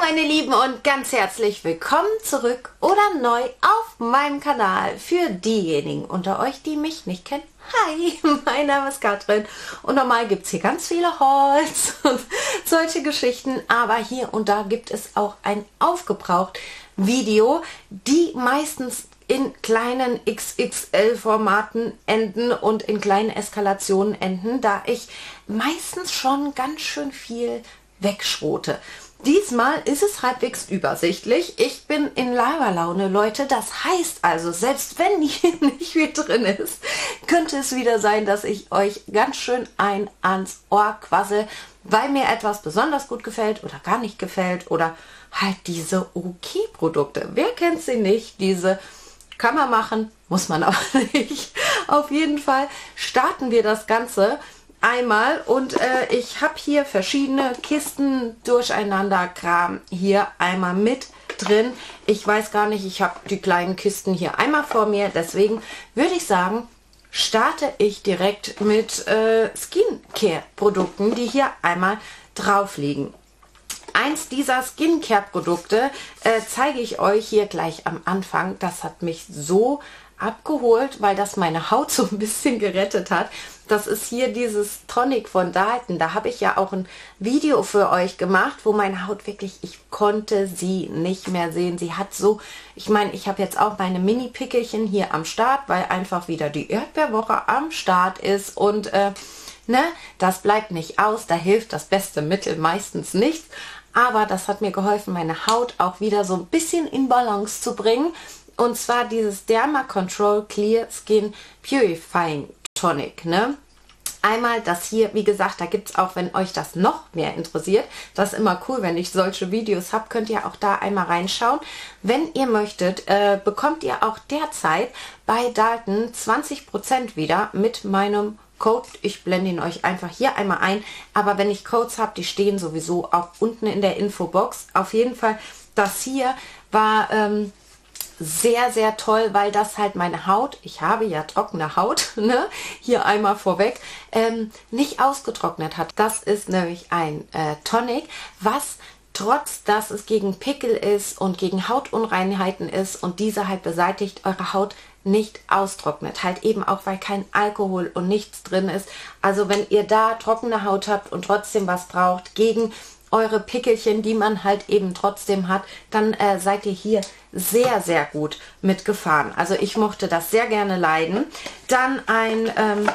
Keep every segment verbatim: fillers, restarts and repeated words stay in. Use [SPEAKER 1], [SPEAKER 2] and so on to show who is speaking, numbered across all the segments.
[SPEAKER 1] meine Lieben und ganz herzlich willkommen zurück oder neu auf meinem Kanal. Für diejenigen unter euch, die mich nicht kennen. Hi, mein Name ist Katrin und normal gibt es hier ganz viele Hauls und solche Geschichten, aber hier und da gibt es auch ein aufgebraucht Video, die meistens in kleinen X X L-Formaten enden und in kleinen Eskalationen enden, da ich meistens schon ganz schön viel wegschrote. Diesmal ist es halbwegs übersichtlich. Ich bin in Laberlaune, Leute. Das heißt also, selbst wenn hier nicht viel drin ist, könnte es wieder sein, dass ich euch ganz schön ein ans Ohr quassel, weil mir etwas besonders gut gefällt oder gar nicht gefällt oder halt diese Okay-Produkte. Wer kennt sie nicht? Diese kann man machen, muss man aber nicht. Auf jeden Fall starten wir das Ganze einmal und äh, ich habe hier verschiedene Kisten durcheinander Kram hier einmal mit drin. Ich weiß gar nicht, ich habe die kleinen Kisten hier einmal vor mir, deswegen würde ich sagen, starte ich direkt mit äh, Skincare-Produkten, die hier einmal drauf liegen. Eins dieser Skincare-Produkte äh, zeige ich euch hier gleich am Anfang. Das hat mich so abgeholt, weil das meine Haut so ein bisschen gerettet hat. Das ist hier dieses Tonic von Dalton. Da habe ich ja auch ein Video für euch gemacht, wo meine Haut wirklich, ich konnte sie nicht mehr sehen. Sie hat so, ich meine, ich habe jetzt auch meine Mini-Pickelchen hier am Start, weil einfach wieder die Erdbeerwoche am Start ist und äh, ne, das bleibt nicht aus. Da hilft das beste Mittel meistens nichts. Aber das hat mir geholfen, meine Haut auch wieder so ein bisschen in Balance zu bringen. Und zwar dieses Derma Control Clear Skin Purifying Tonic. Ne? Einmal das hier, wie gesagt, da gibt es auch, wenn euch das noch mehr interessiert, das ist immer cool, wenn ich solche Videos habe, könnt ihr auch da einmal reinschauen. Wenn ihr möchtet, äh, bekommt ihr auch derzeit bei Dalton zwanzig Prozent wieder mit meinem Code. Ich blende ihn euch einfach hier einmal ein, aber wenn ich Codes habe, die stehen sowieso auch unten in der Infobox. Auf jeden Fall, das hier war ähm, sehr, sehr toll, weil das halt meine Haut, ich habe ja trockene Haut, ne, hier einmal vorweg, ähm, nicht ausgetrocknet hat. Das ist nämlich ein äh, Tonic, was trotz, dass es gegen Pickel ist und gegen Hautunreinheiten ist und diese halt beseitigt, eure Haut nicht austrocknet. Halt eben auch, weil kein Alkohol und nichts drin ist. Also wenn ihr da trockene Haut habt und trotzdem was braucht gegen eure Pickelchen, die man halt eben trotzdem hat, dann äh, seid ihr hier sehr, sehr gut mitgefahren. Also ich mochte das sehr gerne leiden. Dann ein, ähm,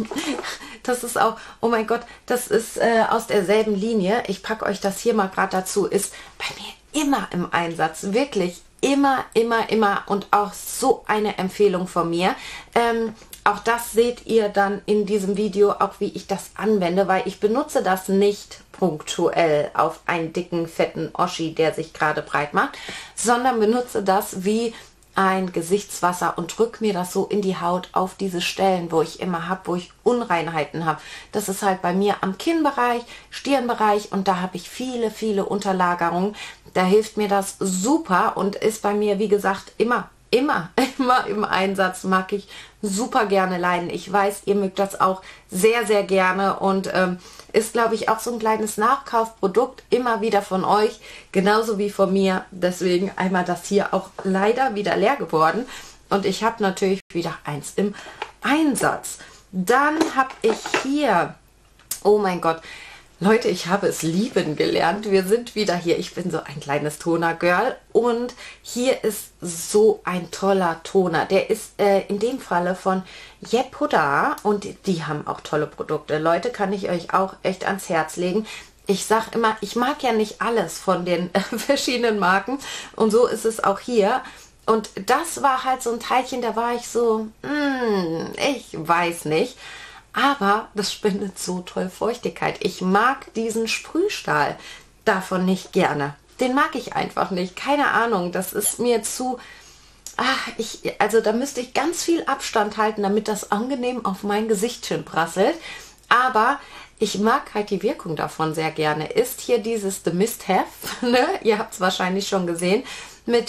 [SPEAKER 1] das ist auch, oh mein Gott, das ist äh, aus derselben Linie. Ich packe euch das hier mal gerade dazu. Ist bei mir immer im Einsatz, wirklich immer, immer, immer und auch so eine Empfehlung von mir. Ähm, auch das seht ihr dann in diesem Video, auch wie ich das anwende, weil ich benutze das nicht punktuell auf einen dicken, fetten Oschi, der sich gerade breit macht, sondern benutze das wie ein Gesichtswasser und drücke mir das so in die Haut auf diese Stellen, wo ich immer habe, wo ich Unreinheiten habe. Das ist halt bei mir am Kinnbereich, Stirnbereich und da habe ich viele, viele Unterlagerungen. Da hilft mir das super und ist bei mir, wie gesagt, immer, immer, immer im Einsatz. Mag ich super gerne leiden. Ich weiß, ihr mögt das auch sehr, sehr gerne und ähm, ist, glaube ich, auch so ein kleines Nachkaufprodukt immer wieder von euch, genauso wie von mir. Deswegen einmal das hier auch leider wieder leer geworden. Und ich habe natürlich wieder eins im Einsatz. Dann habe ich hier, oh mein Gott, Leute, ich habe es lieben gelernt. Wir sind wieder hier. Ich bin so ein kleines Toner-Girl und hier ist so ein toller Toner. Der ist äh, in dem Falle von Yepoda und die haben auch tolle Produkte. Leute, kann ich euch auch echt ans Herz legen. Ich sage immer, ich mag ja nicht alles von den äh, verschiedenen Marken und so ist es auch hier. Und das war halt so ein Teilchen, da war ich so, mm, ich weiß nicht. Aber das spendet so toll Feuchtigkeit. Ich mag diesen Sprühstahl davon nicht gerne. Den mag ich einfach nicht. Keine Ahnung, das ist mir zu... Ach, ich, also da müsste ich ganz viel Abstand halten, damit das angenehm auf mein Gesichtchen prasselt. Aber ich mag halt die Wirkung davon sehr gerne. Ist hier dieses The Mist Have, ne? Ihr habt es wahrscheinlich schon gesehen, mit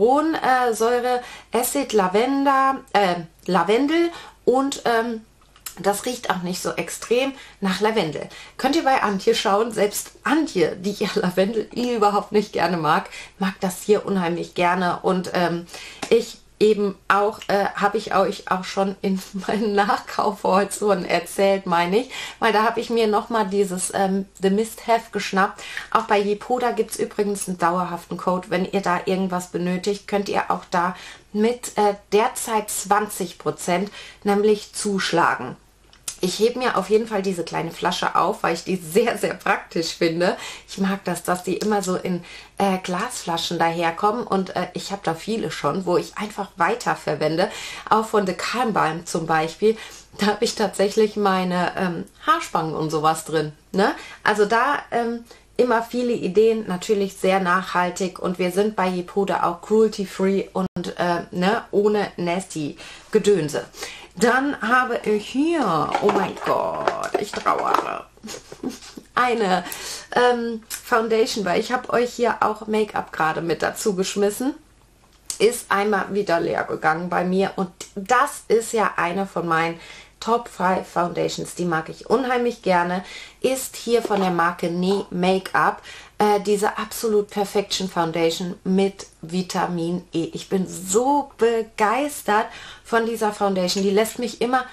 [SPEAKER 1] Hyaluronsäure, äh, Acid, Lavender, äh, Lavendel und... Ähm, Das riecht auch nicht so extrem nach Lavendel. Könnt ihr bei Antje schauen, selbst Antje, die ja Lavendel überhaupt nicht gerne mag, mag das hier unheimlich gerne. Und ähm, ich eben auch, äh, habe ich euch auch schon in meinen Nachkaufhäusern erzählt, meine ich, weil da habe ich mir nochmal dieses ähm, The Mist Heft geschnappt. Auch bei Jepoda gibt es übrigens einen dauerhaften Code. Wenn ihr da irgendwas benötigt, könnt ihr auch da mit äh, derzeit zwanzig Prozent nämlich zuschlagen. Ich hebe mir auf jeden Fall diese kleine Flasche auf, weil ich die sehr, sehr praktisch finde. Ich mag das, dass die immer so in äh, Glasflaschen daherkommen und äh, ich habe da viele schon, wo ich einfach weiter verwende. Auch von The Calm Balm zum Beispiel, da habe ich tatsächlich meine ähm, Haarspangen und sowas drin. Ne? Also da ähm, immer viele Ideen, natürlich sehr nachhaltig und wir sind bei Jepoda auch cruelty-free und äh, ne, ohne nasty Gedönse. Dann habe ich hier, oh mein Gott, ich trauere, eine ähm, Foundation, weil ich habe euch hier auch Make-up gerade mit dazu geschmissen. Ist einmal wieder leer gegangen bei mir und das ist ja eine von meinen Top fünf Foundations, die mag ich unheimlich gerne, ist hier von der Marke Nee Make-up äh, diese Absolute Perfection Foundation mit Vitamin E. Ich bin so begeistert von dieser Foundation, die lässt mich immer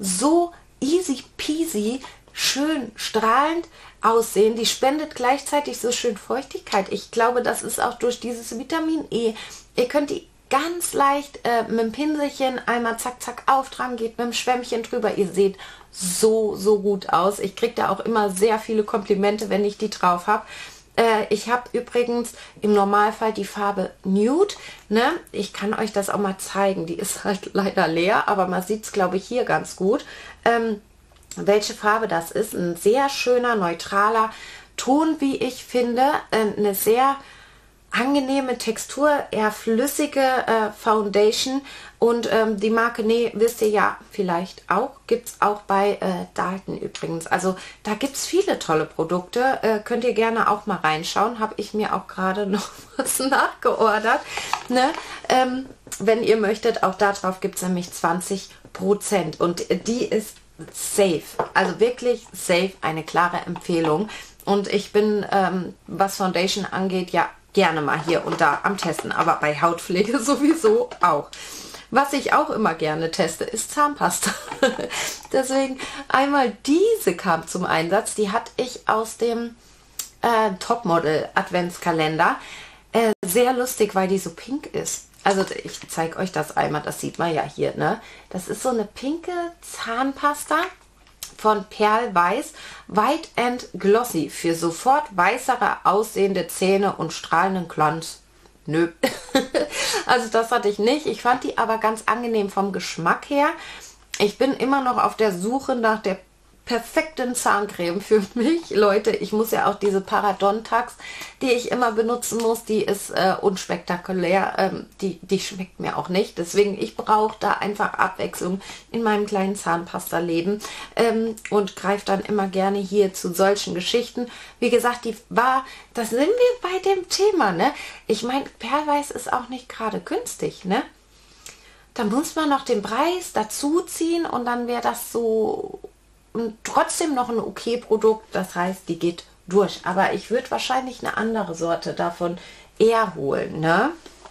[SPEAKER 1] so easy peasy, schön strahlend aussehen. Die spendet gleichzeitig so schön Feuchtigkeit. Ich glaube, das ist auch durch dieses Vitamin E. Ihr könnt die ganz leicht äh, mit dem Pinselchen einmal zack, zack auftragen, geht mit dem Schwämmchen drüber. Ihr seht so, so gut aus. Ich kriege da auch immer sehr viele Komplimente, wenn ich die drauf habe. Äh, ich habe übrigens im Normalfall die Farbe Nude. Ne? Ich kann euch das auch mal zeigen. Die ist halt leider leer, aber man sieht es, glaube ich, hier ganz gut. Ähm, welche Farbe das ist. Ein sehr schöner, neutraler Ton, wie ich finde. Äh, eine sehr angenehme Textur, eher flüssige äh, Foundation und ähm, die Marke Nee, wisst ihr ja vielleicht auch, gibt es auch bei äh, Dalton übrigens. Also da gibt es viele tolle Produkte, äh, könnt ihr gerne auch mal reinschauen, habe ich mir auch gerade noch was nachgeordert. Ne? Ähm, wenn ihr möchtet, auch darauf gibt es nämlich zwanzig Prozent und die ist safe, also wirklich safe, eine klare Empfehlung. Und ich bin, ähm, was Foundation angeht, ja gerne mal hier und da am Testen, aber bei Hautpflege sowieso auch. Was ich auch immer gerne teste, ist Zahnpasta. Deswegen einmal diese kam zum Einsatz. Die hatte ich aus dem äh, Topmodel Adventskalender. Äh, sehr lustig, weil die so pink ist. Also ich zeige euch das einmal, das sieht man ja hier. Ne? Das ist so eine pinke Zahnpasta von Perlweiß, White and Glossy, für sofort weißere aussehende Zähne und strahlenden Glanz. Nö. Also das hatte ich nicht. Ich fand die aber ganz angenehm vom Geschmack her. Ich bin immer noch auf der Suche nach der perfekten Zahncreme für mich. Leute, ich muss ja auch diese Parodontax, die ich immer benutzen muss, die ist äh, unspektakulär. Ähm, die, die schmeckt mir auch nicht. Deswegen, ich brauche da einfach Abwechslung in meinem kleinen Zahnpasta-Leben ähm, und greife dann immer gerne hier zu solchen Geschichten. Wie gesagt, die war, das sind wir bei dem Thema, ne? Ich meine, Perlweiß ist auch nicht gerade günstig, ne? Da muss man noch den Preis dazu ziehen und dann wäre das so trotzdem noch ein okay Produkt, das heißt, die geht durch. Aber ich würde wahrscheinlich eine andere Sorte davon eher holen. Ne?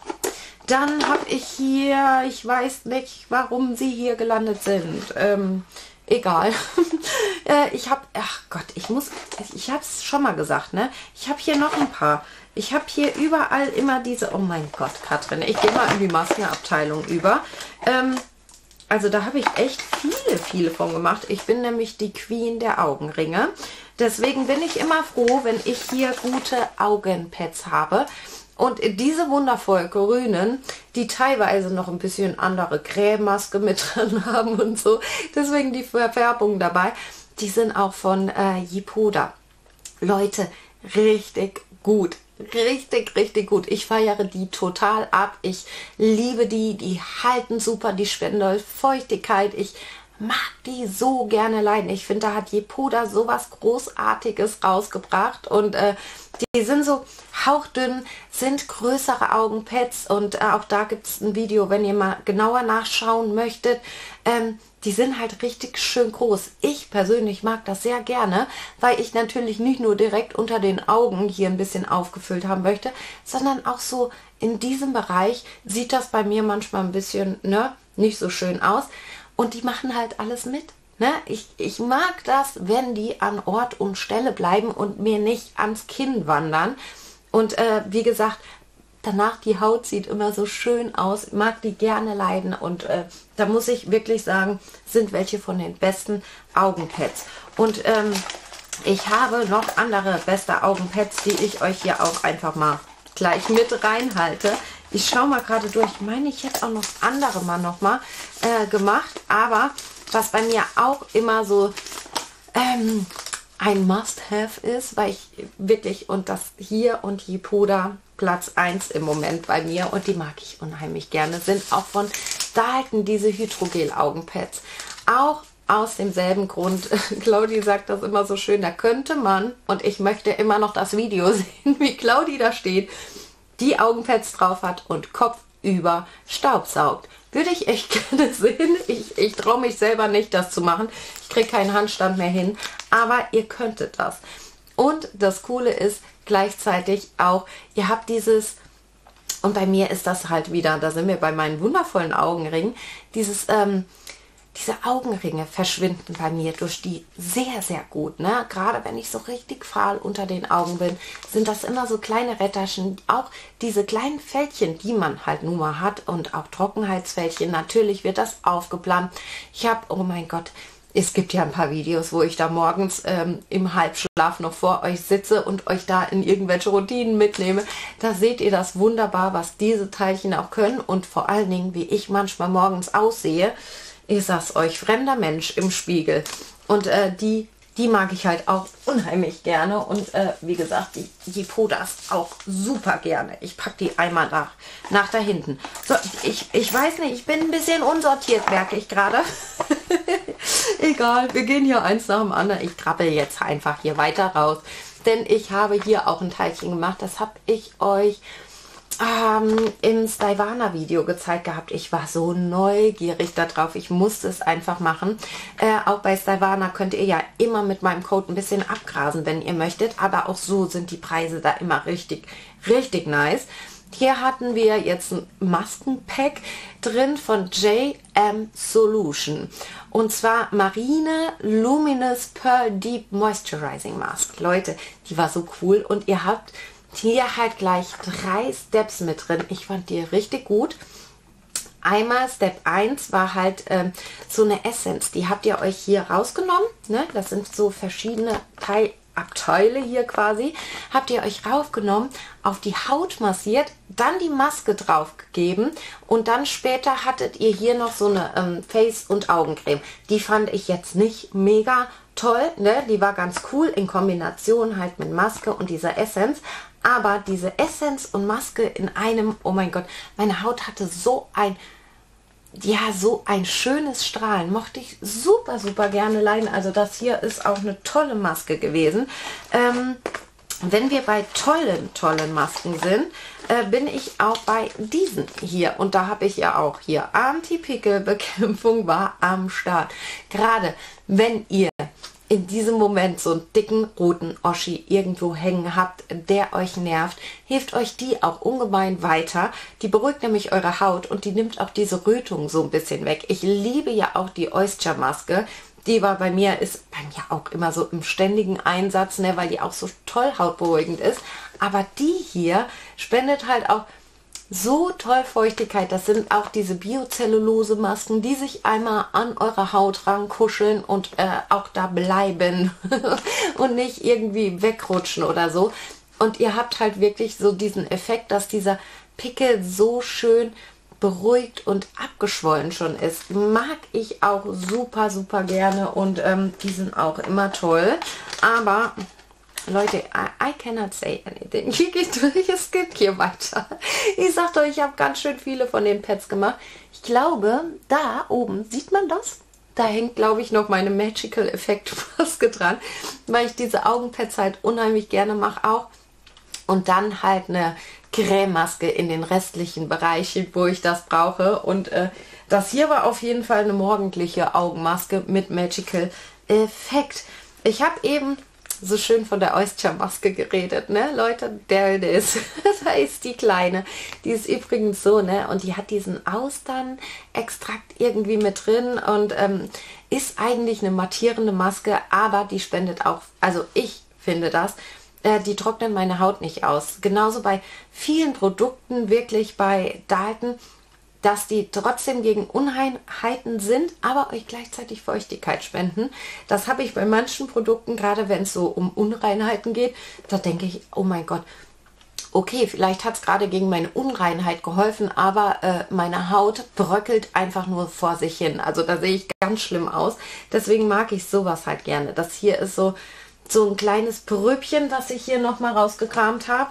[SPEAKER 1] Dann habe ich hier, ich weiß nicht, warum sie hier gelandet sind. Ähm, egal. äh, ich habe, ach Gott, ich muss, ich habe es schon mal gesagt, ne? Ich habe hier noch ein paar. Ich habe hier überall immer diese, oh mein Gott, Katrin, ich gehe mal in die Maskenabteilung über. Ähm, Also da habe ich echt viele, viele von gemacht. Ich bin nämlich die Queen der Augenringe. Deswegen bin ich immer froh, wenn ich hier gute Augenpads habe. Und diese wundervoll grünen, die teilweise noch ein bisschen andere Crememaske mit drin haben und so. Deswegen die Verfärbung dabei. Die sind auch von äh, Jepoda. Leute, richtig gut. Richtig, richtig gut. Ich feiere die total ab. Ich liebe die. Die halten super, die spenden Feuchtigkeit. Ich mag die so gerne leiden. Ich finde, da hat Yepoda sowas Großartiges rausgebracht und äh, die sind so hauchdünn, sind größere Augenpads und äh, auch da gibt es ein Video, wenn ihr mal genauer nachschauen möchtet. Ähm, die sind halt richtig schön groß. Ich persönlich mag das sehr gerne, weil ich natürlich nicht nur direkt unter den Augen hier ein bisschen aufgefüllt haben möchte, sondern auch so in diesem Bereich sieht das bei mir manchmal ein bisschen, ne, nicht so schön aus. Und die machen halt alles mit. Ne? Ich, ich mag das, wenn die an Ort und Stelle bleiben und mir nicht ans Kinn wandern. Und äh, wie gesagt, danach die Haut sieht immer so schön aus. Ich mag die gerne leiden. Und äh, da muss ich wirklich sagen, sind welche von den besten Augenpads. Und ähm, ich habe noch andere beste Augenpads, die ich euch hier auch einfach mal gleich mit reinhalte. Ich schaue mal gerade durch. Ich meine, ich hätte auch noch andere mal noch mal äh, gemacht. Aber was bei mir auch immer so ähm, ein Must-Have ist, weil ich wirklich, und das hier und Yepoda Platz eins im Moment bei mir und die mag ich unheimlich gerne, sind auch von Dalton diese Hydrogel-Augenpads. Auch aus demselben Grund, Claudi sagt das immer so schön, da könnte man, und ich möchte immer noch das Video sehen, wie Claudi da steht, die Augenpads drauf hat und kopfüber staubsaugt. Würde ich echt gerne sehen. Ich, ich traue mich selber nicht, das zu machen. Ich kriege keinen Handstand mehr hin. Aber ihr könntet das. Und das Coole ist gleichzeitig auch, ihr habt dieses, und bei mir ist das halt wieder, da sind wir bei meinen wundervollen Augenringen, dieses, ähm, diese Augenringe verschwinden bei mir durch die sehr, sehr gut. Ne? Gerade wenn ich so richtig fahl unter den Augen bin, sind das immer so kleine Rätterchen. Auch diese kleinen Fältchen, die man halt nun mal hat und auch Trockenheitsfältchen. Natürlich wird das aufgeplant. Ich habe, oh mein Gott, es gibt ja ein paar Videos, wo ich da morgens ähm, im Halbschlaf noch vor euch sitze und euch da in irgendwelche Routinen mitnehme. Da seht ihr das wunderbar, was diese Teilchen auch können und vor allen Dingen, wie ich manchmal morgens aussehe. Ich sag's euch, fremder Mensch im Spiegel. Und äh, die, die mag ich halt auch unheimlich gerne. Und äh, wie gesagt, die, die Yepodas auch super gerne. Ich packe die einmal nach, nach da hinten. So, ich, ich weiß nicht, ich bin ein bisschen unsortiert, merke ich gerade. Egal, wir gehen hier eins nach dem anderen. Ich krabbel jetzt einfach hier weiter raus. Denn ich habe hier auch ein Teilchen gemacht. Das habe ich euch Ähm, im Stylevana-Video gezeigt gehabt. Ich war so neugierig darauf. Ich musste es einfach machen. Äh, auch bei Stylevana könnt ihr ja immer mit meinem Code ein bisschen abgrasen, wenn ihr möchtet. Aber auch so sind die Preise da immer richtig, richtig nice. Hier hatten wir jetzt ein Maskenpack drin von J M Solution. Und zwar Marine Luminous Pearl Deep Moisturizing Mask. Leute, die war so cool. Und ihr habt hier halt gleich drei Steps mit drin. Ich fand die richtig gut. Einmal Step eins war halt ähm, so eine Essence. Die habt ihr euch hier rausgenommen. Ne? Das sind so verschiedene Teilabteile hier quasi. Habt ihr euch raufgenommen, auf die Haut massiert, dann die Maske drauf gegeben und dann später hattet ihr hier noch so eine ähm, Face- und Augencreme. Die fand ich jetzt nicht mega toll. Ne? Die war ganz cool in Kombination halt mit Maske und dieser Essence. Aber diese Essence und Maske in einem, oh mein Gott, meine Haut hatte so ein, ja, so ein schönes Strahlen. Mochte ich super, super gerne leiden. Also das hier ist auch eine tolle Maske gewesen. Ähm, wenn wir bei tollen, tollen Masken sind, äh, bin ich auch bei diesen hier. Und da habe ich ja auch hier Anti-Pickel-Bekämpfung war am Start. Gerade wenn ihr in diesem Moment so einen dicken roten Oschi irgendwo hängen habt, der euch nervt, hilft euch die auch ungemein weiter. Die beruhigt nämlich eure Haut und die nimmt auch diese Rötung so ein bisschen weg. Ich liebe ja auch die Oyster Maske. Die war bei mir, ist bei mir auch immer so im ständigen Einsatz, ne, weil die auch so toll hautberuhigend ist. Aber die hier spendet halt auch so toll Feuchtigkeit. Das sind auch diese Biozellulose-Masken, die sich einmal an eure Haut rankuscheln und äh, auch da bleiben und nicht irgendwie wegrutschen oder so. Und ihr habt halt wirklich so diesen Effekt, dass dieser Pickel so schön beruhigt und abgeschwollen schon ist. Mag ich auch super, super gerne und ähm, die sind auch immer toll. Aber Leute, I, I cannot say anything. Hier geht durch, es geht hier weiter. Ich sagte euch, ich habe ganz schön viele von den Pads gemacht. Ich glaube, da oben, sieht man das? Da hängt, glaube ich, noch meine Magical Effect Maske dran, weil ich diese Augenpads halt unheimlich gerne mache auch. Und dann halt eine Creme-Maske in den restlichen Bereichen, wo ich das brauche. Und äh, das hier war auf jeden Fall eine morgendliche Augenmaske mit Magical Effect. Ich habe eben so schön von der Oyster-Maske geredet, ne? Leute, there it is. Da ist die kleine. Die ist übrigens so, ne? Und die hat diesen Austernextrakt irgendwie mit drin und ähm, ist eigentlich eine mattierende Maske, aber die spendet auch, also ich finde das, äh, die trocknet meine Haut nicht aus. Genauso bei vielen Produkten, wirklich bei Dalton, dass die trotzdem gegen Unreinheiten sind, aber euch gleichzeitig Feuchtigkeit spenden. Das habe ich bei manchen Produkten, gerade wenn es so um Unreinheiten geht, da denke ich, oh mein Gott, okay, vielleicht hat es gerade gegen meine Unreinheit geholfen, aber äh, meine Haut bröckelt einfach nur vor sich hin. Also da sehe ich ganz schlimm aus. Deswegen mag ich sowas halt gerne. Das hier ist so, so ein kleines Pröbchen, was ich hier nochmal rausgekramt habe.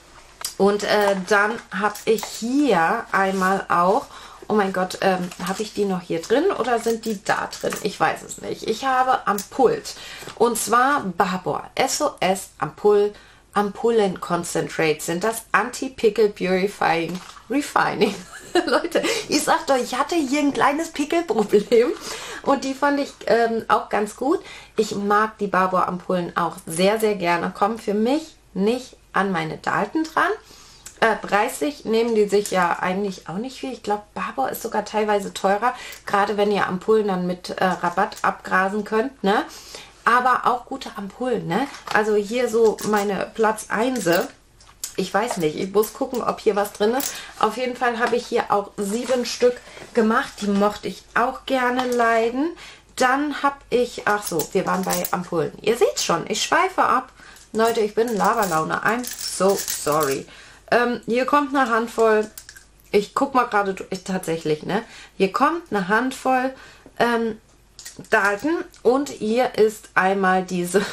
[SPEAKER 1] Und äh, dann habe ich hier einmal auch, oh mein Gott, ähm, habe ich die noch hier drin oder sind die da drin? Ich weiß es nicht. Ich habe am Pult und zwar Barbour S O S Ampull, Ampullen Concentrate sind das Anti-Pickle Purifying Refining. Leute, ich sagte euch, ich hatte hier ein kleines Pickelproblem und die fand ich ähm, auch ganz gut. Ich mag die Barbour Ampullen auch sehr, sehr gerne. Kommen für mich nicht an meine Dalton dran. Äh, preislich nehmen die sich ja eigentlich auch nicht viel. Ich glaube, Barbour ist sogar teilweise teurer, gerade wenn ihr Ampullen dann mit äh, Rabatt abgrasen könnt, ne? Aber auch gute Ampullen, ne? Also hier so meine Platz eins. Ich weiß nicht, ich muss gucken, ob hier was drin ist. Auf jeden Fall habe ich hier auch sieben Stück gemacht. Die mochte ich auch gerne leiden. Dann habe ich, ach so, wir waren bei Ampullen. Ihr seht schon, ich schweife ab. Leute, ich bin in Laberlaune. I'm so sorry. Ähm, hier kommt eine Handvoll. Ich guck mal gerade durch. Tatsächlich, ne? Hier kommt eine Handvoll ähm, Dalton. Und hier ist einmal diese.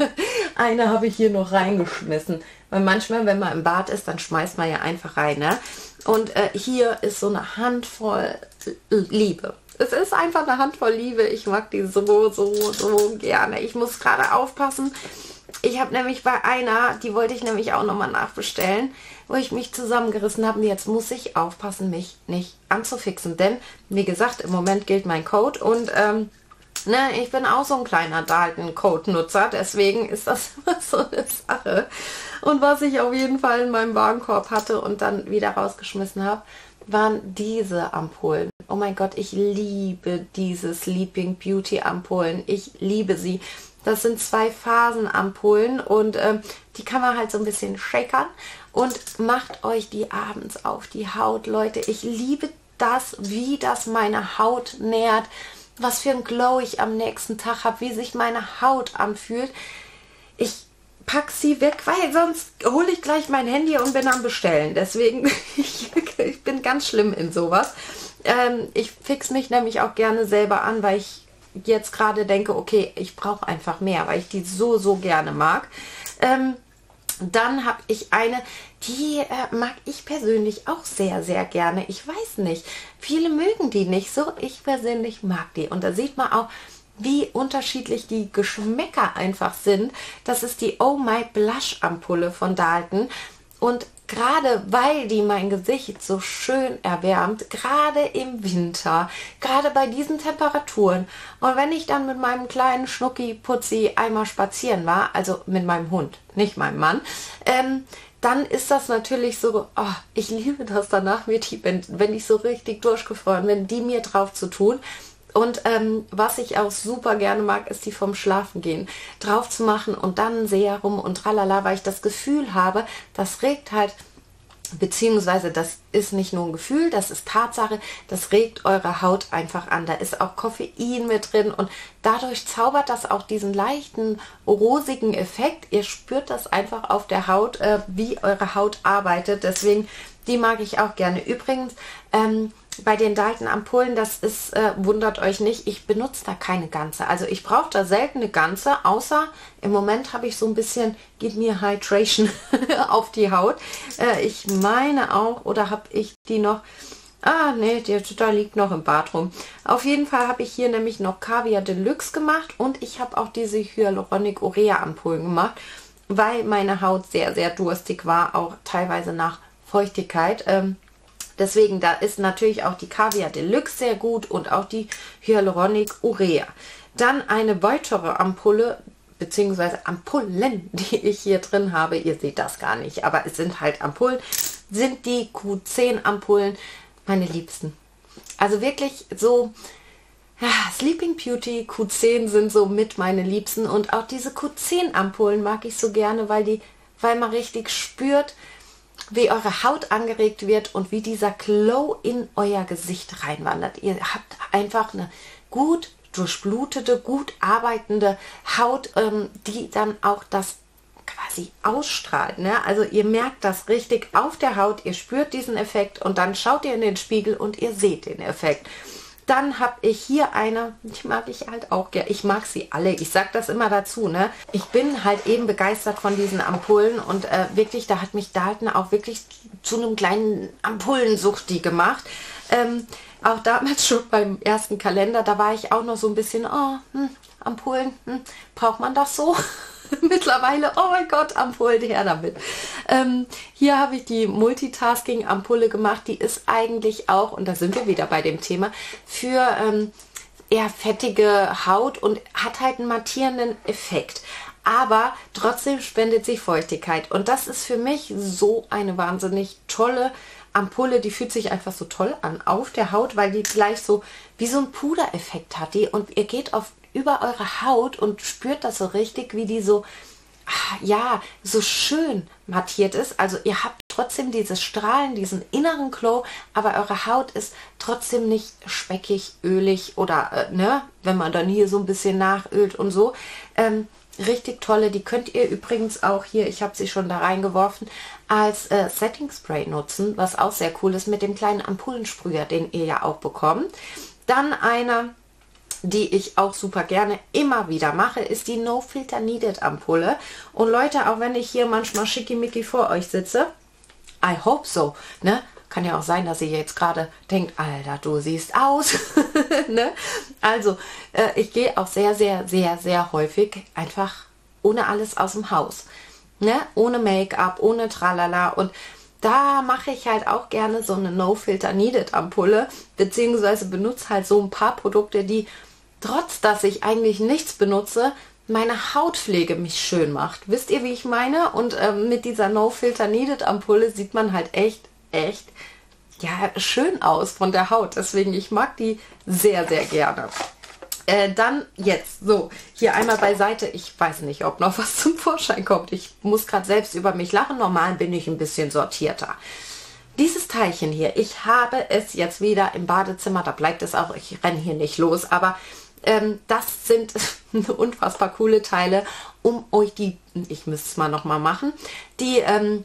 [SPEAKER 1] Eine habe ich hier noch reingeschmissen. Weil manchmal, wenn man im Bad ist, dann schmeißt man ja einfach rein, ne? Und äh, hier ist so eine Handvoll Liebe. Es ist einfach eine Handvoll Liebe. Ich mag die so, so, so gerne. Ich muss gerade aufpassen. Ich habe nämlich bei einer, die wollte ich nämlich auch nochmal nachbestellen, wo ich mich zusammengerissen habe. Und jetzt muss ich aufpassen, mich nicht anzufixen. Denn, wie gesagt, im Moment gilt mein Code. Und ähm, ne, ich bin auch so ein kleiner Dalton-Code-Nutzer. Deswegen ist das immer so eine Sache. Und was ich auf jeden Fall in meinem Warenkorb hatte und dann wieder rausgeschmissen habe, waren diese Ampullen. Oh mein Gott, ich liebe diese Sleeping Beauty Ampullen. Ich liebe sie. Das sind zwei Phasen-Ampullen und ähm, die kann man halt so ein bisschen shakern und macht euch die abends auf die Haut, Leute. Ich liebe das, wie das meine Haut nährt, was für ein Glow ich am nächsten Tag habe, wie sich meine Haut anfühlt. Ich pack sie weg, weil sonst hole ich gleich mein Handy und bin am Bestellen. Deswegen, ich, ich bin ganz schlimm in sowas. Ähm, ich fix mich nämlich auch gerne selber an, weil ich jetzt gerade denke, okay, ich brauche einfach mehr, weil ich die so, so gerne mag. Ähm, dann habe ich eine, die äh, mag ich persönlich auch sehr, sehr gerne. Ich weiß nicht, viele mögen die nicht so. Ich persönlich mag die. Und da sieht man auch, wie unterschiedlich die Geschmäcker einfach sind. Das ist die Oh My Blush Ampulle von Dalton. Und gerade weil die mein Gesicht so schön erwärmt, gerade im Winter, gerade bei diesen Temperaturen. Und wenn ich dann mit meinem kleinen Schnucki-Putzi einmal spazieren war, also mit meinem Hund, nicht meinem Mann, ähm, dann ist das natürlich so, oh, ich liebe das danach, mir die, wenn, wenn ich so richtig durchgefroren bin, die mir drauf zu tun. Und ähm, was ich auch super gerne mag, ist die vom Schlafengehen drauf zu machen und dann Serum und tralala, weil ich das Gefühl habe, das regt halt, beziehungsweise das ist nicht nur ein Gefühl, das ist Tatsache, das regt eure Haut einfach an. Da ist auch Koffein mit drin und dadurch zaubert das auch diesen leichten rosigen Effekt. Ihr spürt das einfach auf der Haut, äh, wie eure Haut arbeitet. Deswegen, die mag ich auch gerne. Übrigens, ähm, bei den Dalton Ampullen, das ist, äh, wundert euch nicht, ich benutze da keine ganze. Also ich brauche da selten eine ganze, außer im Moment habe ich so ein bisschen, gib mir Hydration auf die Haut. Äh, ich meine auch, oder habe ich die noch, Ah, nee, der, da liegt noch im Bad rum. Auf jeden Fall habe ich hier nämlich noch Caviar Deluxe gemacht und ich habe auch diese Hyaluronic Urea Ampullen gemacht, weil meine Haut sehr, sehr durstig war, auch teilweise nach Feuchtigkeit. Ähm, deswegen, da ist natürlich auch die Caviar Deluxe sehr gut und auch die Hyaluronic Urea. Dann eine weitere Ampulle, beziehungsweise Ampullen, die ich hier drin habe. Ihr seht das gar nicht, aber es sind halt Ampullen. Sind die Q zehn Ampullen, meine Liebsten. Also wirklich so, ja, Sleeping Beauty Q zehn sind so mit meine Liebsten. Und auch diese Q zehn Ampullen mag ich so gerne, weil, die, weil man richtig spürt, wie eure Haut angeregt wird und wie dieser Glow in euer Gesicht reinwandert. Ihr habt einfach eine gut durchblutete, gut arbeitende Haut, ähm, die dann auch das quasi ausstrahlt. Ne? Also ihr merkt das richtig auf der Haut, ihr spürt diesen Effekt und dann schaut ihr in den Spiegel und ihr seht den Effekt. Dann habe ich hier eine, die mag ich halt auch gerne. Ich mag sie alle. Ich sage das immer dazu. Ne? Ich bin halt eben begeistert von diesen Ampullen und äh, wirklich, da hat mich Dalton auch wirklich zu einem kleinen Ampullensuchti gemacht. Ähm, auch damals schon beim ersten Kalender, da war ich auch noch so ein bisschen, oh, hm, Ampullen, hm, braucht man das so? Mittlerweile, oh mein Gott, Ampullen, her damit. Ähm, hier habe ich die Multitasking-Ampulle gemacht, die ist eigentlich auch, und da sind wir wieder bei dem Thema, für ähm, eher fettige Haut und hat halt einen mattierenden Effekt. Aber trotzdem spendet sie Feuchtigkeit. Und das ist für mich so eine wahnsinnig tolle Ampulle, die fühlt sich einfach so toll an auf der Haut, weil die gleich so wie so ein Pudereffekt hat. Die, und ihr geht auf über eure Haut und spürt das so richtig, wie die so, ja, so schön mattiert ist. Also ihr habt trotzdem dieses Strahlen, diesen inneren Glow, aber eure Haut ist trotzdem nicht speckig, ölig oder, äh, ne, wenn man dann hier so ein bisschen nachölt und so. Ähm, richtig tolle, die könnt ihr übrigens auch hier, ich habe sie schon da reingeworfen, als äh, Setting Spray nutzen, was auch sehr cool ist, mit dem kleinen Ampulensprüher, den ihr ja auch bekommt. Dann eine, die ich auch super gerne immer wieder mache, ist die No Filter Needed Ampulle. Und Leute, auch wenn ich hier manchmal schickimicki vor euch sitze, I hope so, ne? Kann ja auch sein, dass ihr jetzt gerade denkt, Alter, du siehst aus. Ne? Also, äh, ich gehe auch sehr, sehr, sehr, sehr häufig einfach ohne alles aus dem Haus. Ne? Ohne Make-up, ohne Tralala. Und da mache ich halt auch gerne so eine No Filter Needed Ampulle, beziehungsweise benutze halt so ein paar Produkte, die, trotz dass ich eigentlich nichts benutze, meine Hautpflege mich schön macht. Wisst ihr, wie ich meine? Und ähm, mit dieser No Filter Needed Ampulle sieht man halt echt, echt, ja, schön aus von der Haut. Deswegen, ich mag die sehr, sehr gerne. Äh, dann jetzt, so, hier einmal beiseite. Ich weiß nicht, ob noch was zum Vorschein kommt. Ich muss gerade selbst über mich lachen. Normal bin ich ein bisschen sortierter. Dieses Teilchen hier, ich habe es jetzt wieder im Badezimmer. Da bleibt es auch, ich renne hier nicht los. Aber ähm, das sind unfassbar coole Teile, um euch die, ich müsste es mal nochmal machen, die, ähm,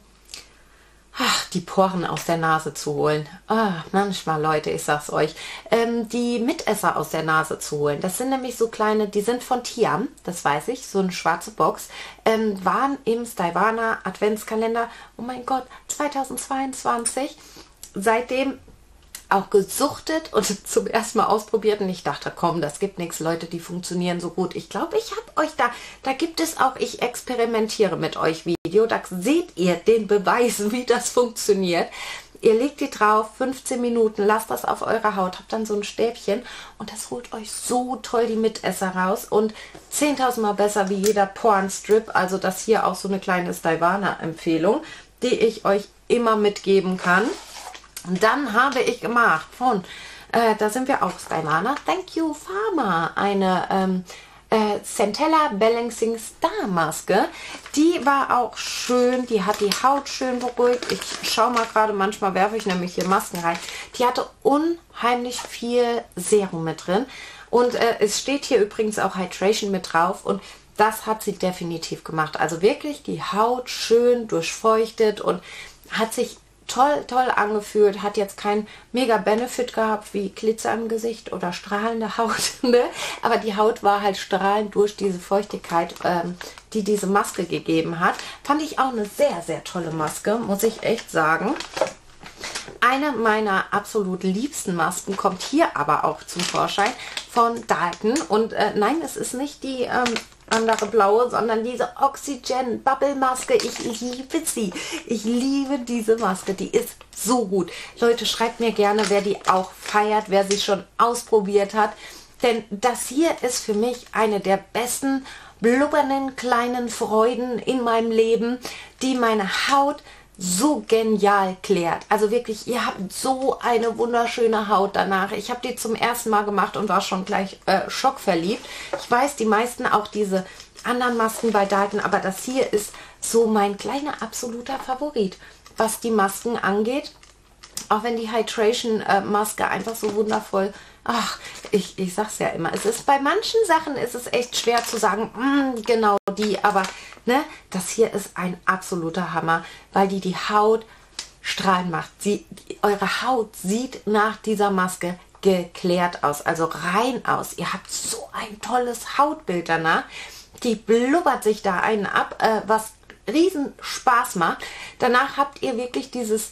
[SPEAKER 1] Ach, die Poren aus der Nase zu holen. Ah, manchmal, Leute, ich sag's euch. Ähm, die Mitesser aus der Nase zu holen. Das sind nämlich so kleine, die sind von Tiam, das weiß ich, so eine schwarze Box. Ähm, waren im Styvana Adventskalender, oh mein Gott, zweitausendzweiundzwanzig. Seitdem auch gesuchtet und zum ersten Mal ausprobiert und ich dachte, komm, das gibt nichts, Leute, die funktionieren so gut. Ich glaube, ich habe euch da, da gibt es auch, ich experimentiere mit euch Video, da seht ihr den Beweis, wie das funktioniert. Ihr legt die drauf, fünfzehn Minuten, lasst das auf eurer Haut, habt dann so ein Stäbchen und das holt euch so toll die Mitesser raus und zehntausend Mal besser wie jeder Pornstrip, also das hier auch so eine kleine Styvana-Empfehlung, die ich euch immer mitgeben kann. Und dann habe ich gemacht von, äh, da sind wir auch Styvana, Thank You Pharma, eine ähm, äh, Centella Balancing Star Maske. Die war auch schön, die hat die Haut schön beruhigt. Ich schaue mal gerade, manchmal werfe ich nämlich hier Masken rein. Die hatte unheimlich viel Serum mit drin. Und äh, es steht hier übrigens auch Hydration mit drauf und das hat sie definitiv gemacht. Also wirklich die Haut schön durchfeuchtet und hat sich toll, toll angefühlt, hat jetzt kein mega Benefit gehabt wie Glitzer im Gesicht oder strahlende Haut, ne? Aber die Haut war halt strahlend durch diese Feuchtigkeit, ähm, die diese Maske gegeben hat. Fand ich auch eine sehr, sehr tolle Maske, muss ich echt sagen. Eine meiner absolut liebsten Masken kommt hier aber auch zum Vorschein von Dalton. Und äh, nein, es ist nicht die ähm, andere blaue, sondern diese Oxygen Bubble Maske. Ich liebe sie. Ich liebe diese Maske. Die ist so gut. Leute, schreibt mir gerne, wer die auch feiert, wer sie schon ausprobiert hat. Denn das hier ist für mich eine der besten blubbernden kleinen Freuden in meinem Leben, die meine Haut so genial klärt. Also wirklich, ihr habt so eine wunderschöne Haut danach. Ich habe die zum ersten Mal gemacht und war schon gleich äh, schockverliebt. Ich weiß, die meisten auch diese anderen Masken bei Dalton, aber das hier ist so mein kleiner absoluter Favorit, was die Masken angeht. Auch wenn die Hydration-Maske einfach so wundervoll, ach, ich, ich sag's ja immer, es ist bei manchen Sachen ist es echt schwer zu sagen, mh, genau die, aber ne, das hier ist ein absoluter Hammer, weil die die Haut strahlen macht. Sie, die, eure Haut sieht nach dieser Maske geklärt aus, also rein aus. Ihr habt so ein tolles Hautbild danach. Die blubbert sich da einen ab, äh, was riesen Spaß macht. Danach habt ihr wirklich dieses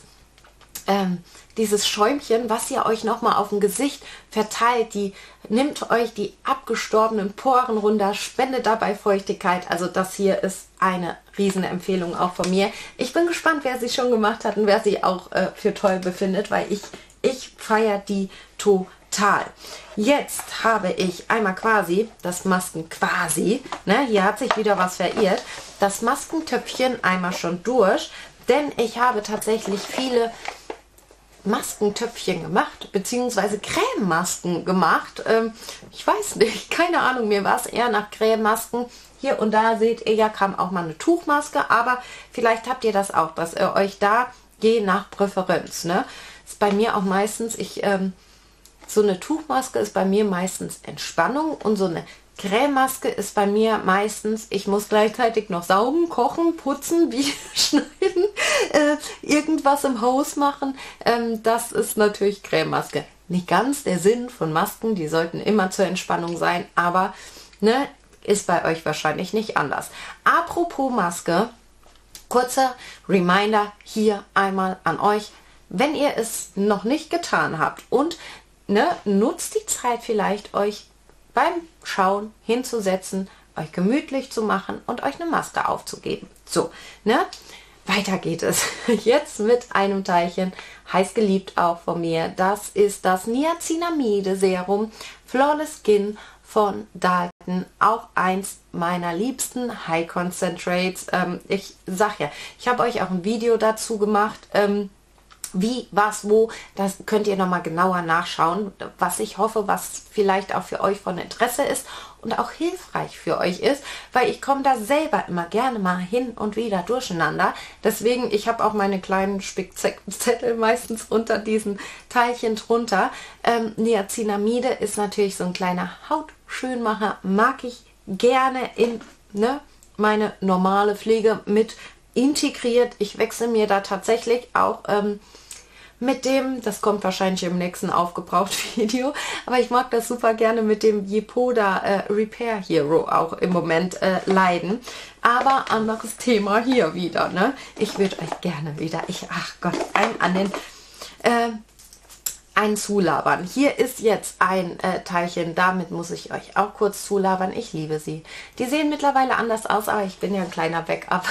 [SPEAKER 1] Ähm, dieses Schäumchen, was ihr euch nochmal auf dem Gesicht verteilt, die nimmt euch die abgestorbenen Poren runter, spendet dabei Feuchtigkeit. Also das hier ist eine Riesenempfehlung auch von mir. Ich bin gespannt, wer sie schon gemacht hat und wer sie auch äh, für toll befindet, weil ich, ich feiere die total. Jetzt habe ich einmal quasi das Masken quasi, ne, hier hat sich wieder was verirrt, das Maskentöpfchen einmal schon durch, denn ich habe tatsächlich viele Maskentöpfchen gemacht, beziehungsweise Crememasken gemacht. Ähm, ich weiß nicht, keine Ahnung, mir war es eher nach Crememasken. Hier und da seht ihr ja, kam auch mal eine Tuchmaske, aber vielleicht habt ihr das auch, dass ihr euch da je nach Präferenz, ne? Ist bei mir auch meistens, ich, ähm, so eine Tuchmaske ist bei mir meistens Entspannung und so eine Crememaske ist bei mir meistens, ich muss gleichzeitig noch saugen, kochen, putzen, Bier schneiden, äh, irgendwas im Haus machen. Ähm, das ist natürlich Crememaske. Nicht ganz der Sinn von Masken, die sollten immer zur Entspannung sein, aber ne, ist bei euch wahrscheinlich nicht anders. Apropos Maske, kurzer Reminder hier einmal an euch, wenn ihr es noch nicht getan habt und ne, nutzt die Zeit vielleicht, euch beim Schauen hinzusetzen, euch gemütlich zu machen und euch eine Maske aufzugeben. So, ne? Weiter geht es jetzt mit einem Teilchen, heiß geliebt auch von mir. Das ist das Niacinamide Serum Flawless Skin von Dalton. Auch eins meiner liebsten High Concentrates. Ähm, ich sag ja, ich habe euch auch ein Video dazu gemacht. Ähm, Wie, was, wo, das könnt ihr nochmal genauer nachschauen, was ich hoffe, was vielleicht auch für euch von Interesse ist und auch hilfreich für euch ist, weil ich komme da selber immer gerne mal hin und wieder durcheinander. Deswegen, ich habe auch meine kleinen Spickzettel meistens unter diesen Teilchen drunter. Ähm, Niacinamide ist natürlich so ein kleiner Hautschönmacher, mag ich gerne in ne, meine normale Pflege mit integriert. Ich wechsle mir da tatsächlich auch ähm, mit dem, das kommt wahrscheinlich im nächsten Aufgebraucht-Video, aber ich mag das super gerne mit dem Yepoda äh, Repair Hero auch im Moment äh, leiden. Aber anderes Thema hier wieder, ne? Ich würde euch gerne wieder, ich, ach Gott, ein an den, äh, ein zulabern. Hier ist jetzt ein äh, Teilchen, damit muss ich euch auch kurz zulabern. Ich liebe sie. Die sehen mittlerweile anders aus, aber ich bin ja ein kleiner Backup.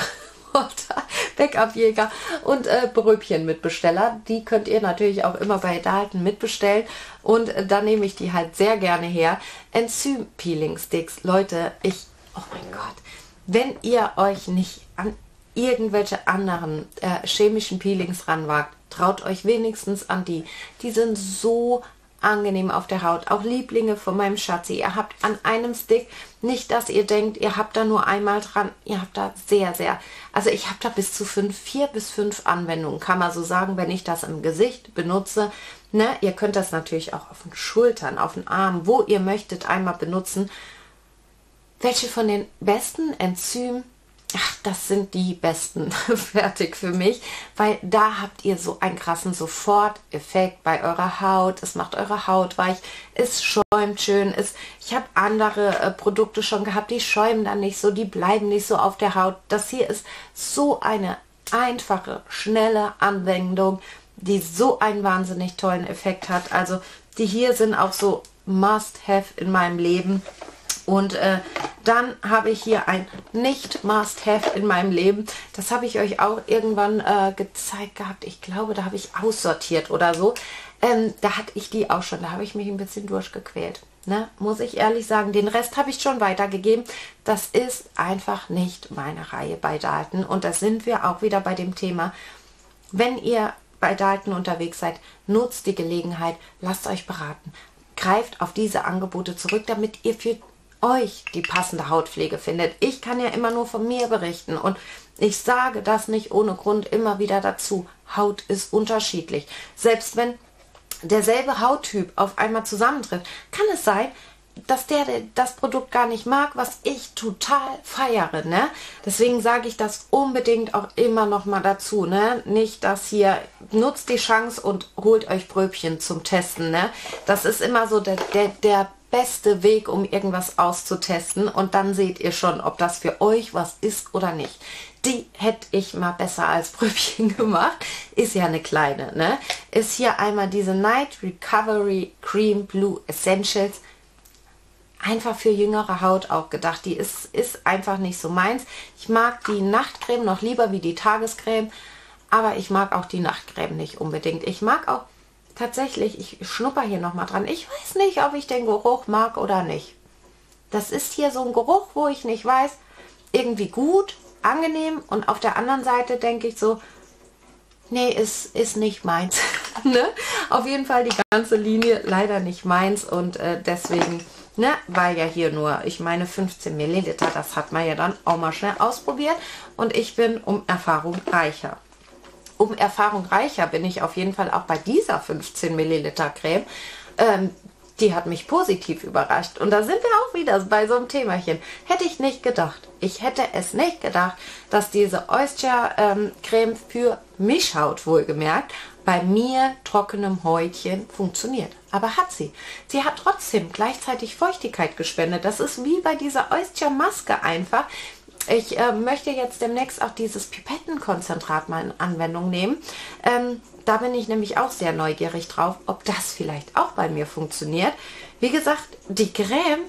[SPEAKER 1] Backup-Jäger und äh, Bröbchen-Mitbesteller. Die könnt ihr natürlich auch immer bei Dalton mitbestellen und äh, dann nehme ich die halt sehr gerne her. Enzym-Peeling-Sticks. Leute, ich, oh mein Gott, wenn ihr euch nicht an irgendwelche anderen äh, chemischen Peelings ranwagt, traut euch wenigstens an die. Die sind so angenehm auf der Haut. Auch Lieblinge von meinem Schatzi. Ihr habt an einem Stick nicht, dass ihr denkt, ihr habt da nur einmal dran. Ihr habt da sehr, sehr, also ich habe da bis zu fünf, vier bis fünf Anwendungen, kann man so sagen, wenn ich das im Gesicht benutze. Ne? Ihr könnt das natürlich auch auf den Schultern, auf den Armen, wo ihr möchtet, einmal benutzen. Welche von den besten Enzymen? Ach, das sind die besten fertig für mich, weil da habt ihr so einen krassen Soforteffekt bei eurer Haut. Es macht eure Haut weich, es schäumt schön. Es, ich habe andere äh, Produkte schon gehabt, die schäumen dann nicht so, die bleiben nicht so auf der Haut. Das hier ist so eine einfache, schnelle Anwendung. die so einen wahnsinnig tollen Effekt hat. Also die hier sind auch so Must-Have in meinem Leben. Und äh, dann habe ich hier ein Nicht-Must-Have in meinem Leben. Das habe ich euch auch irgendwann äh, gezeigt gehabt. Ich glaube, da habe ich aussortiert oder so. Ähm, da hatte ich die auch schon. Da habe ich mich ein bisschen durchgequält. Ne? Muss ich ehrlich sagen. Den Rest habe ich schon weitergegeben. Das ist einfach nicht meine Reihe bei Dalton. Und da sind wir auch wieder bei dem Thema. Wenn ihr bei Dalton unterwegs seid, nutzt die Gelegenheit. Lasst euch beraten. Greift auf diese Angebote zurück, damit ihr für euch die passende Hautpflege findet. Ich kann ja immer nur von mir berichten und ich sage das nicht ohne Grund immer wieder dazu. Haut ist unterschiedlich. Selbst wenn derselbe Hauttyp auf einmal zusammentrifft, kann es sein, dass der das Produkt gar nicht mag, was ich total feiere. Ne? Deswegen sage ich das unbedingt auch immer noch mal dazu. Ne? Nicht, dass hier, nutzt die Chance und holt euch Bröbchen zum Testen. Ne? Das ist immer so der, der, der beste Weg, um irgendwas auszutesten. Und dann seht ihr schon, ob das für euch was ist oder nicht. Die hätte ich mal besser als Bröbchen gemacht. Ist ja eine kleine. Ne? Ist hier einmal diese Night Recovery Cream Blue Essentials. Einfach für jüngere Haut auch gedacht. Die ist, ist einfach nicht so meins. Ich mag die Nachtcreme noch lieber wie die Tagescreme. Aber ich mag auch die Nachtcreme nicht unbedingt. Ich mag auch tatsächlich, ich schnupper hier nochmal dran. Ich weiß nicht, ob ich den Geruch mag oder nicht. Das ist hier so ein Geruch, wo ich nicht weiß, irgendwie gut, angenehm. Und auf der anderen Seite denke ich so, nee, ist, ist nicht meins. Ne? Auf jeden Fall die ganze Linie leider nicht meins. Und äh, deswegen, ne, weil ja hier nur, ich meine fünfzehn Milliliter, das hat man ja dann auch mal schnell ausprobiert. Und ich bin um Erfahrung reicher. Um Erfahrung reicher bin ich auf jeden Fall auch bei dieser fünfzehn Milliliter Creme. Ähm, die hat mich positiv überrascht. Und da sind wir auch wieder bei so einem Themachen. Hätte ich nicht gedacht. Ich hätte es nicht gedacht, dass diese Oyster ähm, Creme für Mischhaut wohlgemerkt bei mir trockenem Häutchen funktioniert. Aber hat sie. Sie hat trotzdem gleichzeitig Feuchtigkeit gespendet. Das ist wie bei dieser Oyster Maske einfach. Ich äh, möchte jetzt demnächst auch dieses Pipettenkonzentrat mal in Anwendung nehmen. Ähm, da bin ich nämlich auch sehr neugierig drauf, ob das vielleicht auch bei mir funktioniert. Wie gesagt, die Creme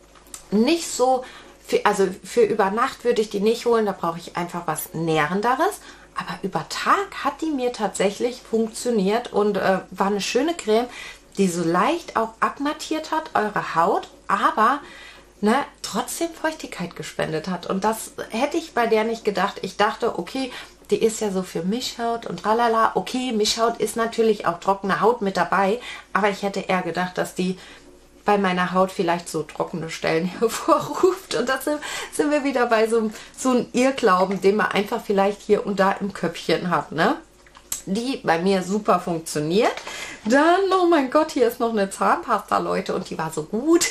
[SPEAKER 1] nicht so, für, also für über Nacht würde ich die nicht holen, da brauche ich einfach was Nährenderes. Aber über Tag hat die mir tatsächlich funktioniert und äh, war eine schöne Creme, die so leicht auch abmattiert hat, eure Haut, aber ne, trotzdem Feuchtigkeit gespendet hat. Und das hätte ich bei der nicht gedacht. Ich dachte, okay, die ist ja so für Mischhaut und tralala. Okay, Mischhaut ist natürlich auch trockene Haut mit dabei, aber ich hätte eher gedacht, dass die bei meiner Haut vielleicht so trockene Stellen hervorruft. Und da sind, sind wir wieder bei so, so einem Irrglauben, den man einfach vielleicht hier und da im Köpfchen hat, ne? Die bei mir super funktioniert. Dann, oh mein Gott, hier ist noch eine Zahnpasta, Leute, und die war so gut.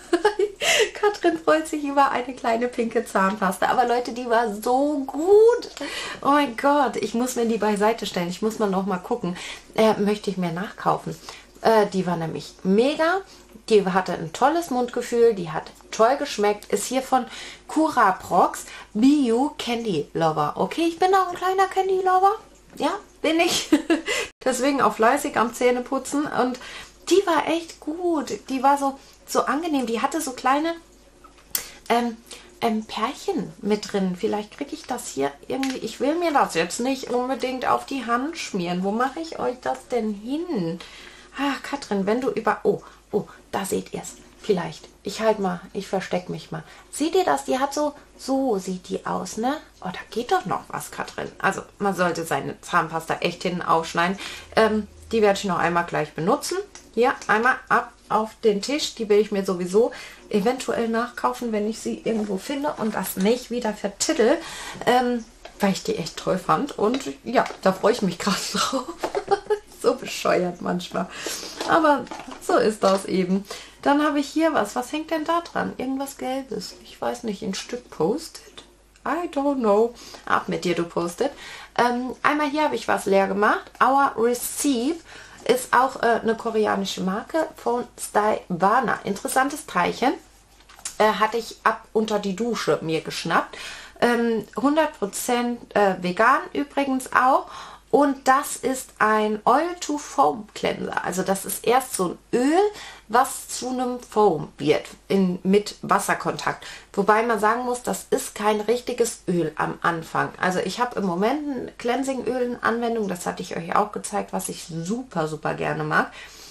[SPEAKER 1] Katrin freut sich über eine kleine pinke Zahnpasta. Aber Leute, die war so gut. Oh mein Gott, ich muss mir die beiseite stellen. Ich muss mal noch mal gucken. Äh, möchte ich mir nachkaufen. Äh, die war nämlich mega. Die hatte ein tolles Mundgefühl. Die hat toll geschmeckt. Ist hier von Curaprox Bio Candy Lover. Okay, ich bin auch ein kleiner Candy Lover. Ja, bin ich. Deswegen auch fleißig am Zähneputzen. Und die war echt gut. Die war so so angenehm. Die hatte so kleine ähm, ähm, Pärchen mit drin. Vielleicht kriege ich das hier irgendwie. Ich will mir das jetzt nicht unbedingt auf die Hand schmieren. Wo mache ich euch das denn hin? Ah, Katrin, wenn du über... Oh, oh, da seht ihr es. Vielleicht. Ich halt mal, ich verstecke mich mal. Seht ihr das? Die hat so... So sieht die aus, ne? Oh, da geht doch noch was, Katrin. Also, man sollte seine Zahnpasta echt hinten aufschneiden. Ähm, die werde ich noch einmal gleich benutzen. Hier, einmal ab auf den Tisch. Die will ich mir sowieso eventuell nachkaufen, wenn ich sie irgendwo finde und das nicht wieder vertittel, ähm, weil ich die echt toll fand. Und ja, da freue ich mich gerade drauf. So bescheuert manchmal. Aber so ist das eben. Dann habe ich hier was. Was hängt denn da dran? Irgendwas Gelbes. Ich weiß nicht, ein Stück Post-it? I don't know. Ab mit dir, du Post-it. Ähm, einmal hier habe ich was leer gemacht. Our Receive ist auch äh, eine koreanische Marke von Styvana. Interessantes Teilchen. Äh, hatte ich ab unter die Dusche mir geschnappt. Ähm, hundert Prozent äh, vegan übrigens auch. Und das ist ein Oil-to-Foam-Cleanser. Also das ist erst so ein Öl, was zu einem Foam wird in, mit Wasserkontakt. Wobei man sagen muss, das ist kein richtiges Öl am Anfang. Also ich habe im Moment ein Cleansing-Öl in Anwendung. Das hatte ich euch auch gezeigt, was ich super, super gerne mag.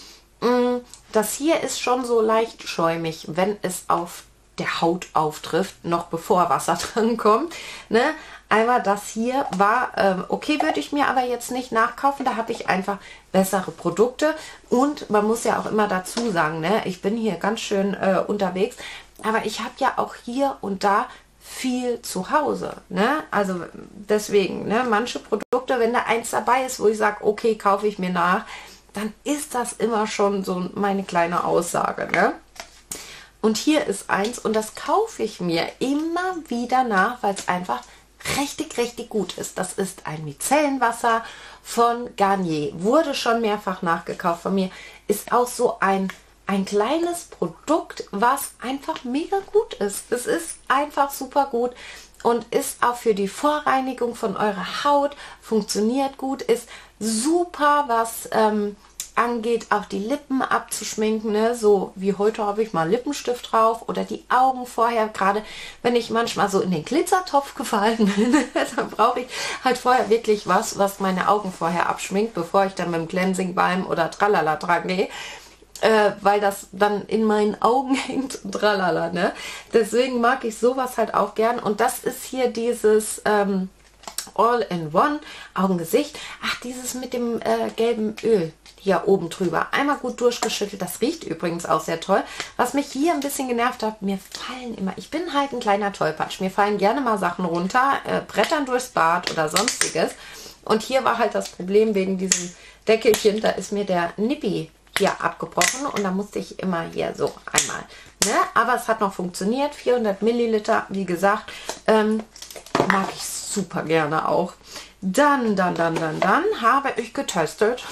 [SPEAKER 1] Das hier ist schon so leicht schäumig, wenn es auf der Haut auftrifft, noch bevor Wasser dran kommt. Ne? Einmal das hier war ähm, okay, würde ich mir aber jetzt nicht nachkaufen. Da habe ich einfach bessere Produkte. Und man muss ja auch immer dazu sagen, ne, ich bin hier ganz schön äh, unterwegs, aber ich habe ja auch hier und da viel zu Hause. Ne? Also deswegen, ne, manche Produkte, wenn da eins dabei ist, wo ich sage, okay, kaufe ich mir nach, dann ist das immer schon so meine kleine Aussage. Ne? Und hier ist eins und das kaufe ich mir immer wieder nach, weil es einfach richtig, richtig gut ist. Das ist ein Micellenwasser von Garnier. Wurde schon mehrfach nachgekauft von mir. Ist auch so ein, ein kleines Produkt, was einfach mega gut ist. Es ist einfach super gut und ist auch für die Vorreinigung von eurer Haut, funktioniert gut, ist super, was ähm, angeht, auch die Lippen abzuschminken, ne? So wie heute habe ich mal Lippenstift drauf oder die Augen vorher, gerade wenn ich manchmal so in den Glitzertopf gefallen bin, dann brauche ich halt vorher wirklich was, was meine Augen vorher abschminkt, bevor ich dann mit dem Cleansing Balm oder Tralala dran gehe, äh, weil das dann in meinen Augen hängt und tralala, ne? Deswegen mag ich sowas halt auch gern und das ist hier dieses ähm, All-in-One Augengesicht. Ach, dieses mit dem äh, gelben Öl hier oben drüber. Einmal gut durchgeschüttelt. Das riecht übrigens auch sehr toll. Was mich hier ein bisschen genervt hat, mir fallen immer, ich bin halt ein kleiner Tollpatsch. Mir fallen gerne mal Sachen runter, äh, brettern durchs Bad oder sonstiges. Und hier war halt das Problem wegen diesem Deckelchen, da ist mir der Nippi hier abgebrochen und da musste ich immer hier so einmal. Ne? Aber es hat noch funktioniert. vierhundert Milliliter, wie gesagt, ähm, mag ich super gerne auch. Dann, dann, dann, dann, dann habe ich getestet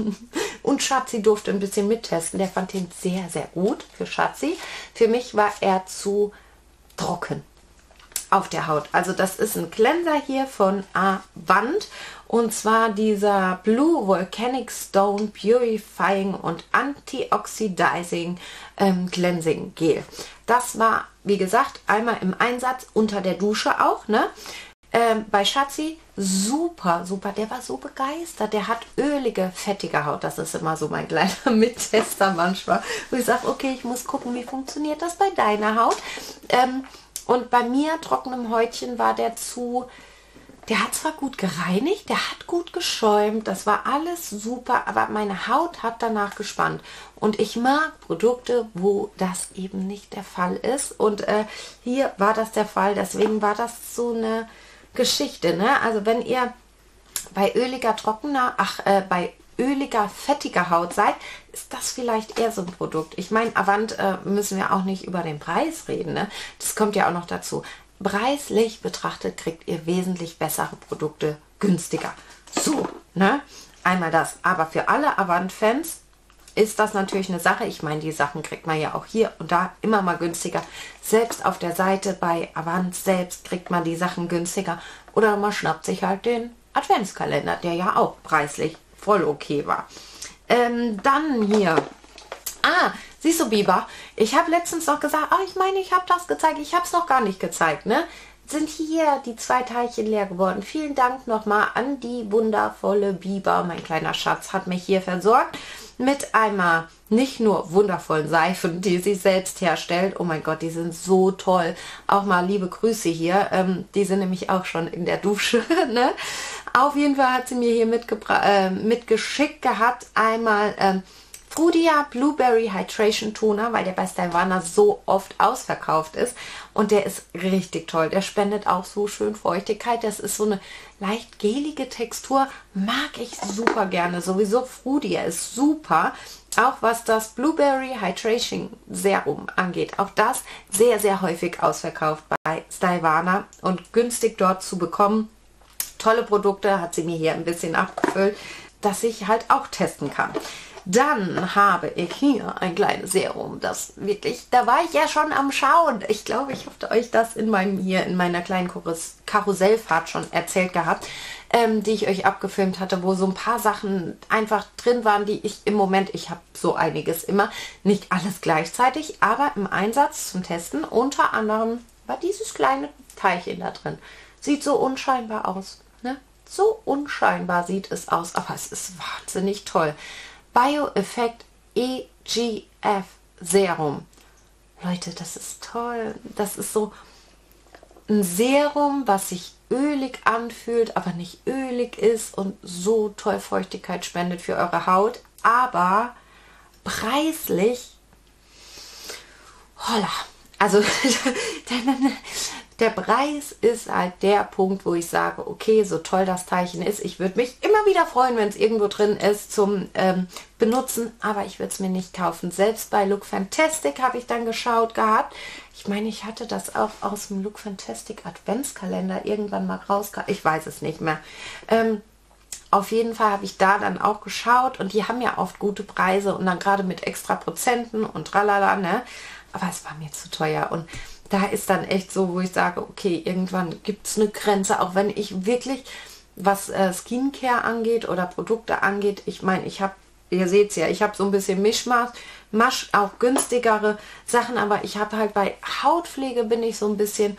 [SPEAKER 1] und Schatzi durfte ein bisschen mittesten. Der fand den sehr, sehr gut für Schatzi. Für mich war er zu trocken auf der Haut. Also das ist ein Cleanser hier von Avant und zwar dieser Blue Volcanic Stone Purifying und Antioxidizing ähm, Cleansing Gel. Das war, wie gesagt, einmal im Einsatz unter der Dusche auch, ne? Ähm, bei Schatzi super, super. Der war so begeistert. Der hat ölige, fettige Haut. Das ist immer so mein kleiner Mittester manchmal, wo ich sage, okay, ich muss gucken, wie funktioniert das bei deiner Haut. Ähm, und bei mir, trockenem Häutchen, war der zu... Der hat zwar gut gereinigt, der hat gut geschäumt, das war alles super, aber meine Haut hat danach gespannt. Und ich mag Produkte, wo das eben nicht der Fall ist. Und äh, hier war das der Fall, deswegen war das so eine Geschichte. Ne? Also wenn ihr bei öliger, trockener, ach, äh, bei öliger, fettiger Haut seid, ist das vielleicht eher so ein Produkt. Ich meine, Avant äh, müssen wir auch nicht über den Preis reden. Ne? Das kommt ja auch noch dazu. Preislich betrachtet kriegt ihr wesentlich bessere Produkte günstiger. So, ne? Einmal das. Aber für alle Avant-Fans ist das natürlich eine Sache. Ich meine, die Sachen kriegt man ja auch hier und da immer mal günstiger. Selbst auf der Seite bei Avant selbst kriegt man die Sachen günstiger. Oder man schnappt sich halt den Adventskalender, der ja auch preislich voll okay war. Ähm, dann hier... Ah, siehst du, Biber, ich habe letztens noch gesagt, oh, ich meine, ich habe das gezeigt, ich habe es noch gar nicht gezeigt, ne? Sind hier die zwei Teilchen leer geworden. Vielen Dank nochmal an die wundervolle Biber. Mein kleiner Schatz hat mich hier versorgt mit einmal nicht nur wundervollen Seifen, die sie selbst herstellt. Oh mein Gott, die sind so toll. Auch mal liebe Grüße hier. Ähm, die sind nämlich auch schon in der Dusche, ne? Auf jeden Fall hat sie mir hier äh, mitgeschickt gehabt. Einmal... Ähm, Frudia Blueberry Hydration Toner, weil der bei Stylevana so oft ausverkauft ist. Und der ist richtig toll. Der spendet auch so schön Feuchtigkeit. Das ist so eine leicht gelige Textur. Mag ich super gerne. Sowieso Frudia ist super. Auch was das Blueberry Hydration Serum angeht. Auch das sehr, sehr häufig ausverkauft bei Stylevana und günstig dort zu bekommen. Tolle Produkte, hat sie mir hier ein bisschen abgefüllt, dass ich halt auch testen kann. Dann habe ich hier ein kleines Serum, das wirklich, da war ich ja schon am Schauen. Ich glaube, ich habe euch das in meinem hier in meiner kleinen Karussellfahrt schon erzählt gehabt, ähm, die ich euch abgefilmt hatte, wo so ein paar Sachen einfach drin waren, die ich im Moment, ich habe so einiges immer, nicht alles gleichzeitig, aber im Einsatz zum Testen. Unter anderem war dieses kleine Teilchen da drin. Sieht so unscheinbar aus, ne? So unscheinbar sieht es aus, aber es ist wahnsinnig toll. Bioeffekt E G F Serum. Leute, das ist toll. Das ist so ein Serum, was sich ölig anfühlt, aber nicht ölig ist und so toll Feuchtigkeit spendet für eure Haut. Aber preislich, holla, also der Preis ist halt der Punkt, wo ich sage, okay, so toll das Teilchen ist, ich würde mich immer wieder freuen, wenn es irgendwo drin ist zum ähm, Benutzen, aber ich würde es mir nicht kaufen. Selbst bei Look Fantastic habe ich dann geschaut gehabt. Ich meine, ich hatte das auch aus dem Look Fantastic Adventskalender irgendwann mal rausgehabt. Ich weiß es nicht mehr. Ähm, auf jeden Fall habe ich da dann auch geschaut und die haben ja oft gute Preise und dann gerade mit extra Prozenten und tralala, ne? Aber es war mir zu teuer und da ist dann echt so, wo ich sage, okay, irgendwann gibt es eine Grenze, auch wenn ich wirklich, was äh, Skincare angeht oder Produkte angeht, ich meine, ich habe, ihr seht es ja, ich habe so ein bisschen Mischmasch, Masch, auch günstigere Sachen, aber ich habe halt bei Hautpflege bin ich so ein bisschen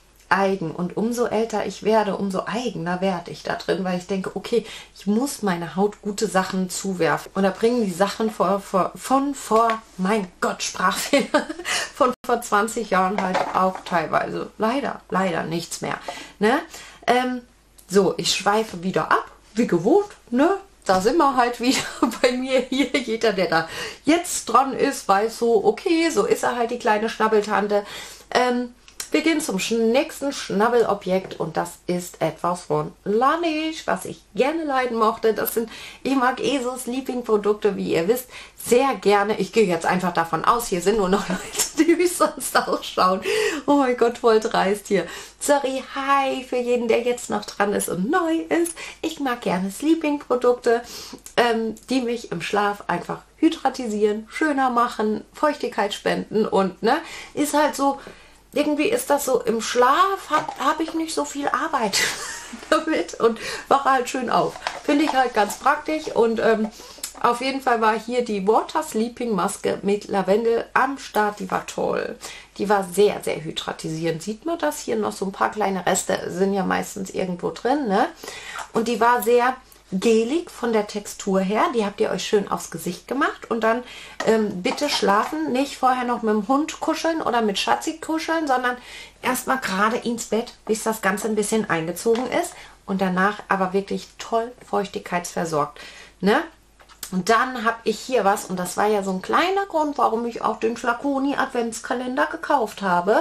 [SPEAKER 1] eigen und umso älter ich werde, umso eigener werde ich da drin, weil ich denke, okay, ich muss meiner Haut gute Sachen zuwerfen. Und da bringen die Sachen vor, vor, von vor, mein Gott, Sprachfehler, von vor zwanzig Jahren halt auch teilweise leider, leider nichts mehr. Ne? Ähm, so, ich schweife wieder ab, wie gewohnt, ne? Da sind wir halt wieder bei mir hier. Jeder, der da jetzt dran ist, weiß so, okay, so ist er halt, die kleine Schnabbeltante. Ähm, Wir gehen zum nächsten Schnabbelobjekt und das ist etwas von Laneige, was ich gerne leiden mochte. Das sind, ich mag eh so Sleeping-Produkte, wie ihr wisst, sehr gerne. Ich gehe jetzt einfach davon aus, hier sind nur noch Leute, die mich sonst auch schauen. Oh mein Gott, voll dreist hier. Sorry, hi für jeden, der jetzt noch dran ist und neu ist. Ich mag gerne Sleeping-Produkte, ähm, die mich im Schlaf einfach hydratisieren, schöner machen, Feuchtigkeit spenden und ne, ist halt so. Irgendwie ist das so, im Schlaf habe hab ich nicht so viel Arbeit damit und wache halt schön auf. Finde ich halt ganz praktisch und ähm, auf jeden Fall war hier die Water Sleeping Maske mit Lavendel am Start. Die war toll. Die war sehr, sehr hydratisierend. Sieht man das hier noch? So ein paar kleine Reste sind ja meistens irgendwo drin, ne? Und die war sehr gelig von der Textur her. Die habt ihr euch schön aufs Gesicht gemacht und dann ähm, bitte schlafen, nicht vorher noch mit dem Hund kuscheln oder mit Schatzi kuscheln, sondern erstmal gerade ins Bett, bis das Ganze ein bisschen eingezogen ist und danach aber wirklich toll feuchtigkeitsversorgt. Ne? Und dann habe ich hier was und das war ja so ein kleiner Grund, warum ich auch den Flaconi Adventskalender gekauft habe.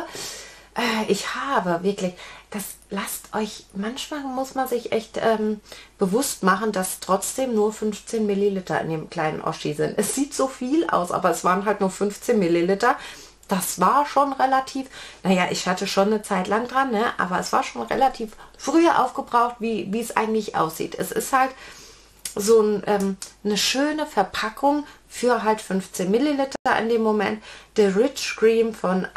[SPEAKER 1] Äh, ich habe wirklich, das lasst euch, manchmal muss man sich echt ähm, bewusst machen, dass trotzdem nur fünfzehn Milliliter in dem kleinen Oschi sind. Es sieht so viel aus, aber es waren halt nur fünfzehn Milliliter. Das war schon relativ, naja, ich hatte schon eine Zeit lang dran, ne? Aber es war schon relativ früher aufgebraucht, wie, wie es eigentlich aussieht. Es ist halt so ein, ähm, eine schöne Verpackung für halt fünfzehn Milliliter in dem Moment. The Rich Cream von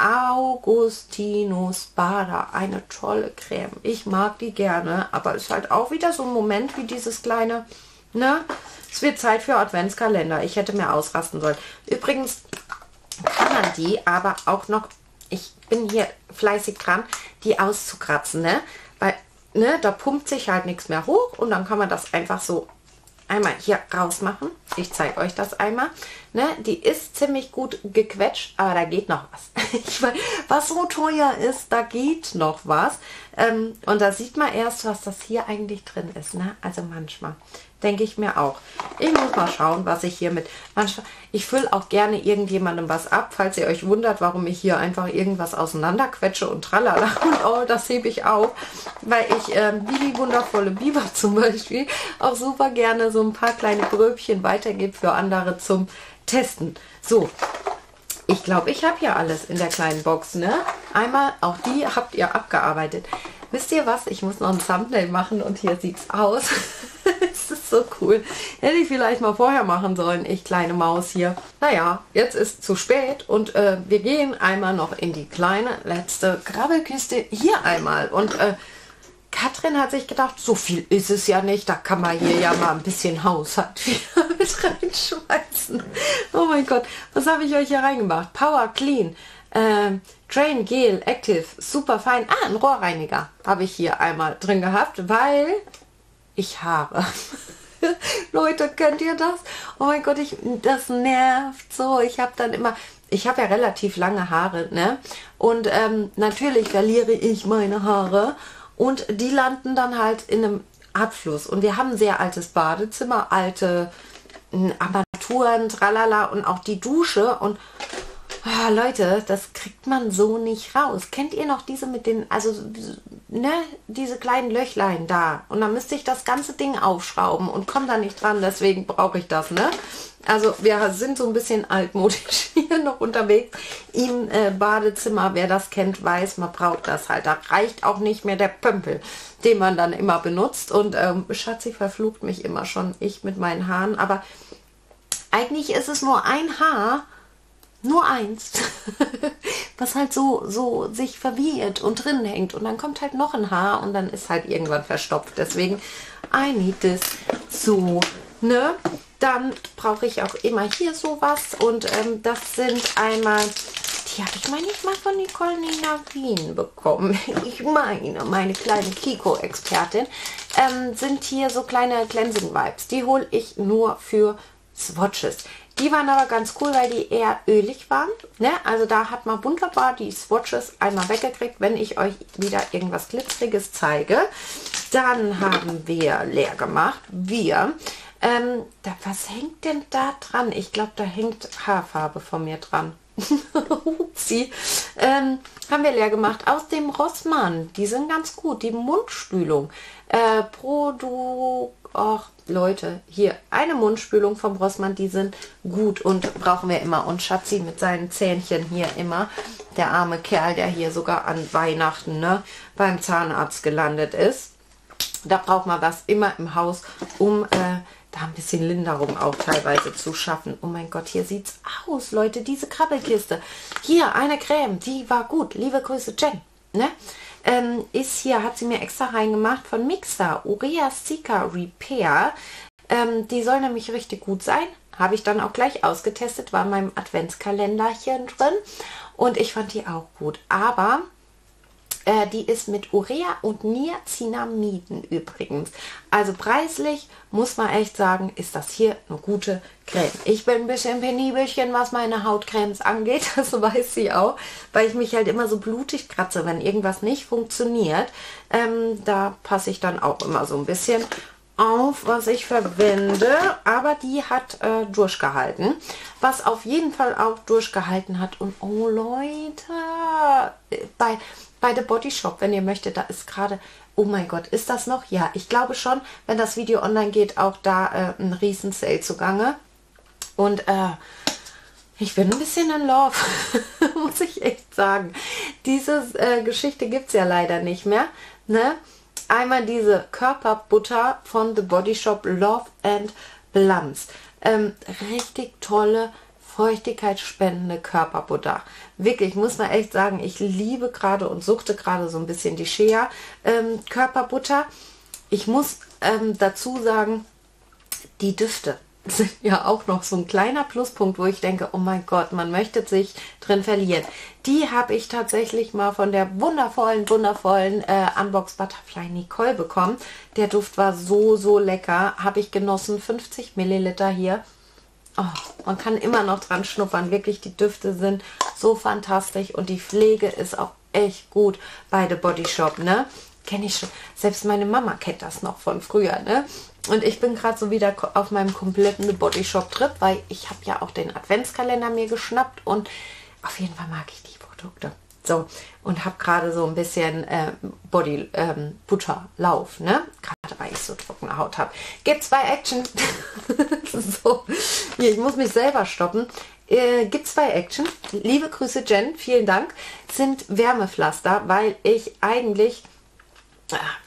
[SPEAKER 1] Augustinus Bader. Eine tolle Creme. Ich mag die gerne, aber ist halt auch wieder so ein Moment wie dieses kleine, ne? Es wird Zeit für Adventskalender. Ich hätte mehr ausrasten sollen. Übrigens kann man die aber auch noch, ich bin hier fleißig dran, die auszukratzen, ne? Weil, ne, da pumpt sich halt nichts mehr hoch und dann kann man das einfach so einmal hier rausmachen. Ich zeige euch das einmal. Ne, die ist ziemlich gut gequetscht, aber da geht noch was. Ich meine, was so teuer ist, da geht noch was. Ähm, und da sieht man erst, was das hier eigentlich drin ist. Ne? Also manchmal denke ich mir auch. Ich muss mal schauen, was ich hier mit... Manchmal, ich fülle auch gerne irgendjemandem was ab, falls ihr euch wundert, warum ich hier einfach irgendwas auseinanderquetsche und tralala. Und oh, das hebe ich auf, weil ich, ähm, wie die wundervolle Biber zum Beispiel, auch super gerne so ein paar kleine Gröbchen weitergebe für andere zum Testen. So, ich glaube, ich habe ja alles in der kleinen Box, ne? Einmal, auch die habt ihr abgearbeitet. Wisst ihr was? Ich muss noch ein Thumbnail machen und hier sieht es aus. Es ist So cool. Hätte ich vielleicht mal vorher machen sollen, ich kleine Maus hier. Naja, jetzt ist zu spät und äh, wir gehen einmal noch in die kleine letzte Grabbelkiste hier einmal. Und äh, Katrin hat sich gedacht, so viel ist es ja nicht, da kann man hier ja mal ein bisschen Haushalt wieder mit reinschmeißen. Oh mein Gott, was habe ich euch hier reingemacht? Power Clean, ähm, Drain Gel Active, super fein. Ah, ein Rohrreiniger habe ich hier einmal drin gehabt, weil ich Haare. Leute, kennt ihr das? Oh mein Gott, ich, das nervt so. Ich habe dann immer, ich habe ja relativ lange Haare, ne? Und ähm, natürlich verliere ich meine Haare. Und die landen dann halt in einem Abfluss. Und wir haben ein sehr altes Badezimmer, alte äh, Armaturen, tralala und auch die Dusche. Und oh, Leute, das kriegt man so nicht raus. Kennt ihr noch diese mit den, also ne, diese kleinen Löchlein da? Und dann müsste ich das ganze Ding aufschrauben und komme da nicht dran. Deswegen brauche ich das, ne? Also wir sind so ein bisschen altmodisch hier noch unterwegs im äh, Badezimmer. Wer das kennt, weiß, man braucht das halt. Da reicht auch nicht mehr der Pömpel, den man dann immer benutzt. Und ähm, Schatzi verflucht mich immer schon, ich mit meinen Haaren. Aber eigentlich ist es nur ein Haar, nur eins, was halt so, so sich verwirrt und drin hängt. Und dann kommt halt noch ein Haar und dann ist halt irgendwann verstopft. Deswegen, I need this. So, ne? Dann brauche ich auch immer hier sowas. Und ähm, das sind einmal, die habe ich mal nicht mal von Nicole Nina Wien bekommen. Ich meine, meine kleine Kiko-Expertin. Ähm, sind hier so kleine Cleansing Wipes. Die hole ich nur für Swatches. Die waren aber ganz cool, weil die eher ölig waren. Ne? Also da hat man wunderbar die Swatches einmal weggekriegt, wenn ich euch wieder irgendwas Glitzeriges zeige. Dann haben wir leer gemacht. Wir. Ähm, da, was hängt denn da dran? Ich glaube, da hängt Haarfarbe von mir dran. Upsi. Ähm, haben wir leer gemacht aus dem Rossmann. Die sind ganz gut. Die Mundspülung. Äh, Produ... Och, Leute, hier eine Mundspülung vom Rossmann, die sind gut und brauchen wir immer. Und Schatzi mit seinen Zähnchen hier immer, der arme Kerl, der hier sogar an Weihnachten, ne, beim Zahnarzt gelandet ist. Da braucht man das immer im Haus, um äh, da ein bisschen Linderung auch teilweise zu schaffen. Oh mein Gott, hier sieht's aus, Leute, diese Krabbelkiste. Hier, eine Creme, die war gut. Liebe Grüße, Jen, ne? Ähm, ist hier, hat sie mir extra reingemacht von Mixa, Urea Sika Repair. Ähm, die soll nämlich richtig gut sein. Habe ich dann auch gleich ausgetestet, war in meinem Adventskalenderchen drin. Und ich fand die auch gut. Aber äh, die ist mit Urea und Niacinamiden übrigens. Also preislich, muss man echt sagen, ist das hier eine gute Creme. Ich bin ein bisschen penibelchen, was meine Hautcremes angeht. Das weiß sie auch, weil ich mich halt immer so blutig kratze, wenn irgendwas nicht funktioniert. Ähm, da passe ich dann auch immer so ein bisschen auf, was ich verwende. Aber die hat äh, durchgehalten. Was auf jeden Fall auch durchgehalten hat. Und oh Leute, bei, bei The Body Shop, wenn ihr möchtet, da ist gerade... Oh mein Gott, ist das noch? Ja, ich glaube schon, wenn das Video online geht, auch da äh, ein riesen Sale zugange. Und äh, ich bin ein bisschen in Love, muss ich echt sagen. Diese äh, Geschichte gibt es ja leider nicht mehr. Ne? Einmal diese Körperbutter von The Body Shop Love and Blums. Ähm, richtig tolle, feuchtigkeitsspendende Körperbutter. Wirklich, muss man echt sagen, ich liebe gerade und suchte gerade so ein bisschen die Shea ähm, Körperbutter. Ich muss ähm, dazu sagen, die Düfte sind ja auch noch so ein kleiner Pluspunkt, wo ich denke, oh mein Gott, man möchte sich drin verlieren. Die habe ich tatsächlich mal von der wundervollen, wundervollen äh, Unbox Butterfly Nicole bekommen. Der Duft war so, so lecker. Habe ich genossen. fünfzig Milliliter hier. Oh, man kann immer noch dran schnuppern. Wirklich, die Düfte sind so fantastisch und die Pflege ist auch echt gut bei The Body Shop, ne? Kenne ich schon. Selbst meine Mama kennt das noch von früher, ne? Und ich bin gerade so wieder auf meinem kompletten The Body Shop Trip, weil ich habe ja auch den Adventskalender mir geschnappt und auf jeden Fall mag ich die Produkte. So, und habe gerade so ein bisschen äh, Body ähm, Butter Lauf, ne? Gerade weil ich so trockene Haut habe. Gibt zwei Action. So, hier, ich muss mich selber stoppen. Äh, gibt zwei Action. Liebe Grüße, Jen, vielen Dank. Sind Wärmepflaster, weil ich eigentlich,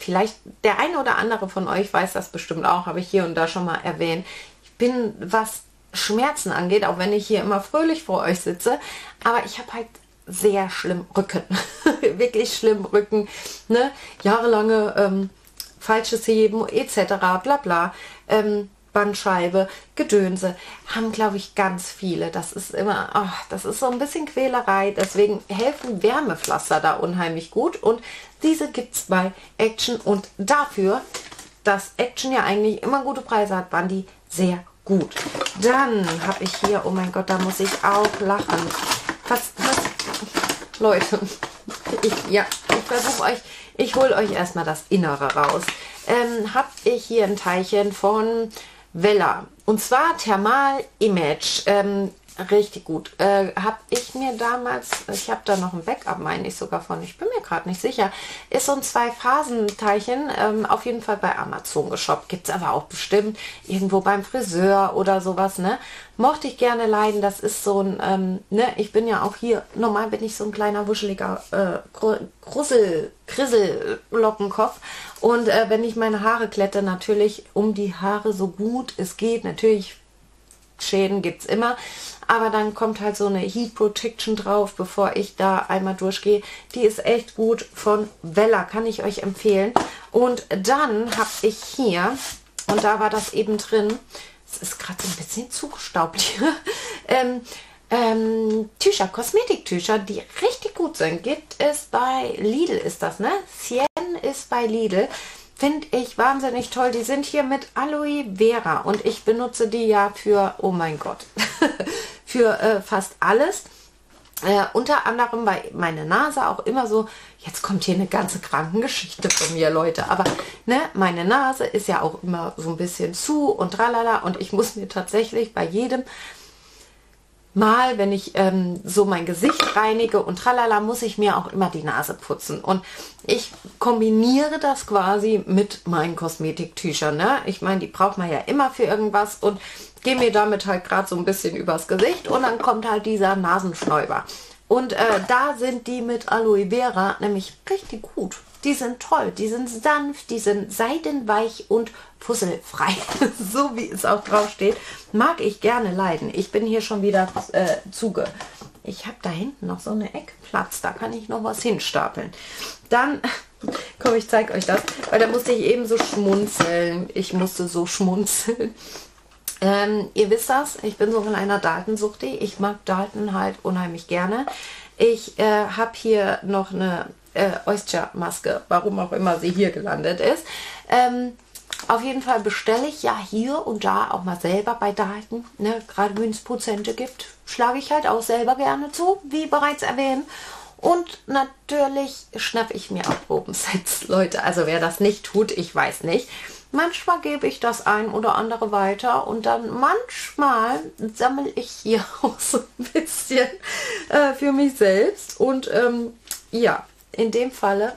[SPEAKER 1] vielleicht der eine oder andere von euch weiß das bestimmt auch, habe ich hier und da schon mal erwähnt. Ich bin, was Schmerzen angeht, auch wenn ich hier immer fröhlich vor euch sitze, aber ich habe halt sehr schlimm Rücken. Wirklich schlimm Rücken. Ne? Jahrelange ähm, falsches Heben et cetera. Bla bla. Ähm, Bandscheibe, Gedönse, haben, glaube ich, ganz viele. Das ist immer, ach, das ist so ein bisschen Quälerei. Deswegen helfen Wärmepflaster da unheimlich gut. Und diese gibt es bei Action. Und dafür, dass Action ja eigentlich immer gute Preise hat, waren die sehr gut. Dann habe ich hier, oh mein Gott, da muss ich auch lachen. Was, was, Leute, ich, ja, ich versuche euch, ich hole euch erstmal das Innere raus. Ähm, habe ich hier ein Teilchen von Wella. Und zwar Thermal Image. Ähm, richtig gut. Äh, habe ich mir damals, ich habe da noch ein Backup, meine ich sogar von, ich bin mir gerade nicht sicher, ist so ein Zwei-Phasen-Teilchen, ähm, auf jeden Fall bei Amazon geshoppt. Gibt es aber auch bestimmt irgendwo beim Friseur oder sowas, ne? Mochte ich gerne leiden. Das ist so ein, ähm, ne, ich bin ja auch hier, normal bin ich so ein kleiner, wuscheliger äh, Grussel, Krisel-Lockenkopf. Und äh, wenn ich meine Haare glätte, natürlich um die Haare so gut es geht, natürlich Schäden gibt es immer, aber dann kommt halt so eine Heat Protection drauf, bevor ich da einmal durchgehe. Die ist echt gut, von Wella, kann ich euch empfehlen. Und dann habe ich hier, und da war das eben drin, es ist gerade so ein bisschen zugestaubt hier, ähm, ähm, Tücher, Kosmetiktücher, die richtig gut sind. Gibt es bei Lidl, ist das, ne? Cien ist bei Lidl. Finde ich wahnsinnig toll. Die sind hier mit Aloe Vera und ich benutze die ja für, oh mein Gott, für äh, fast alles. Äh, unter anderem bei meiner Nase auch immer so, jetzt kommt hier eine ganze Krankengeschichte von mir, Leute, aber ne, meine Nase ist ja auch immer so ein bisschen zu und tralala und ich muss mir tatsächlich bei jedem Mal, wenn ich ähm, so mein Gesicht reinige und tralala, muss ich mir auch immer die Nase putzen. Und ich kombiniere das quasi mit meinen Kosmetiktüchern. Ne? Ich meine, die braucht man ja immer für irgendwas und gehe mir damit halt gerade so ein bisschen übers Gesicht und dann kommt halt dieser Nasenschnäuber. Und äh, da sind die mit Aloe Vera nämlich richtig gut. Die sind toll, die sind sanft, die sind seidenweich und fusselfrei. So wie es auch drauf steht. Mag ich gerne leiden. Ich bin hier schon wieder äh, zuge. Ich habe da hinten noch so eine Eckplatz. Da kann ich noch was hinstapeln. Dann, komm, ich zeige euch das. Weil da musste ich eben so schmunzeln. Ich musste so schmunzeln. Ähm, ihr wisst das, ich bin so ein kleiner Dalton-Suchti. Ich mag Dalton halt unheimlich gerne. Ich äh, habe hier noch eine äh, Oyster-Maske, warum auch immer sie hier gelandet ist. Ähm, auf jeden Fall bestelle ich ja hier und da auch mal selber bei Dalton. Ne? Gerade wenn es Prozente gibt, schlage ich halt auch selber gerne zu, wie bereits erwähnt. Und natürlich schnappe ich mir auch Probensets, Leute. Also wer das nicht tut, ich weiß nicht. Manchmal gebe ich das ein oder andere weiter und dann manchmal sammle ich hier auch so ein bisschen äh, für mich selbst. Und ähm, ja, in dem Falle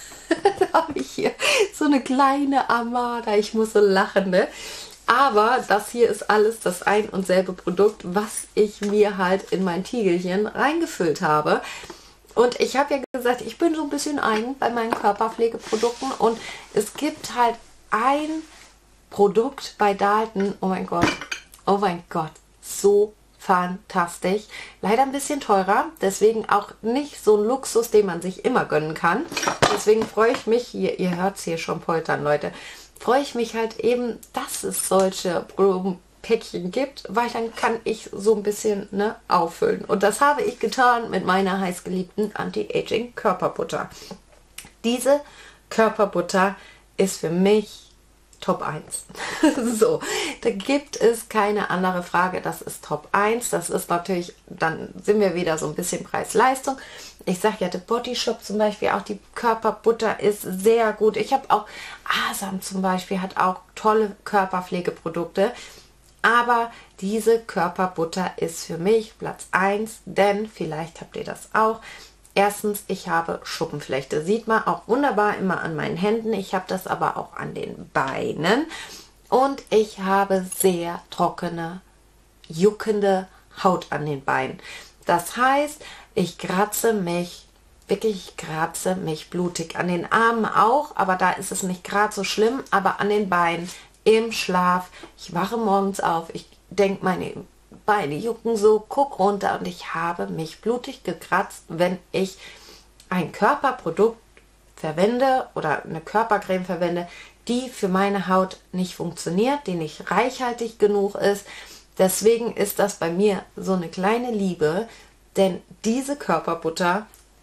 [SPEAKER 1] habe ich hier so eine kleine Armada. Ich muss so lachen, ne? Aber das hier ist alles das ein und selbe Produkt, was ich mir halt in mein Tiegelchen reingefüllt habe. Und ich habe ja gesagt, ich bin so ein bisschen eigen bei meinen Körperpflegeprodukten und es gibt halt ein Produkt bei Dalton, oh mein Gott, oh mein Gott, so fantastisch. Leider ein bisschen teurer, deswegen auch nicht so ein Luxus, den man sich immer gönnen kann. Deswegen freue ich mich, hier, ihr hört es hier schon poltern, Leute, freue ich mich halt eben, dass es solche Päckchen gibt, weil dann kann ich so ein bisschen ne, auffüllen. Und das habe ich getan mit meiner heißgeliebten Anti-Aging Körperbutter. Diese Körperbutter ist für mich Top eins. So, da gibt es keine andere Frage, das ist Top eins. Das ist natürlich, dann sind wir wieder so ein bisschen Preis-Leistung. Ich sage ja, der Body Shop zum Beispiel, auch die Körperbutter ist sehr gut. Ich habe auch, Asam zum Beispiel hat auch tolle Körperpflegeprodukte. Aber diese Körperbutter ist für mich Platz eins, denn vielleicht habt ihr das auch. Erstens, ich habe Schuppenflechte. Sieht man auch wunderbar immer an meinen Händen. Ich habe das aber auch an den Beinen. Und ich habe sehr trockene, juckende Haut an den Beinen. Das heißt, ich kratze mich wirklich, ich kratze mich blutig. An den Armen auch, aber da ist es nicht gerade so schlimm, aber an den Beinen, im Schlaf. Ich wache morgens auf, ich denke, meine Beine jucken so, guck runter und ich habe mich blutig gekratzt, wenn ich ein Körperprodukt verwende oder eine Körpercreme verwende, die für meine Haut nicht funktioniert, die nicht reichhaltig genug ist. Deswegen ist das bei mir so eine kleine Liebe, denn diese Körperbutter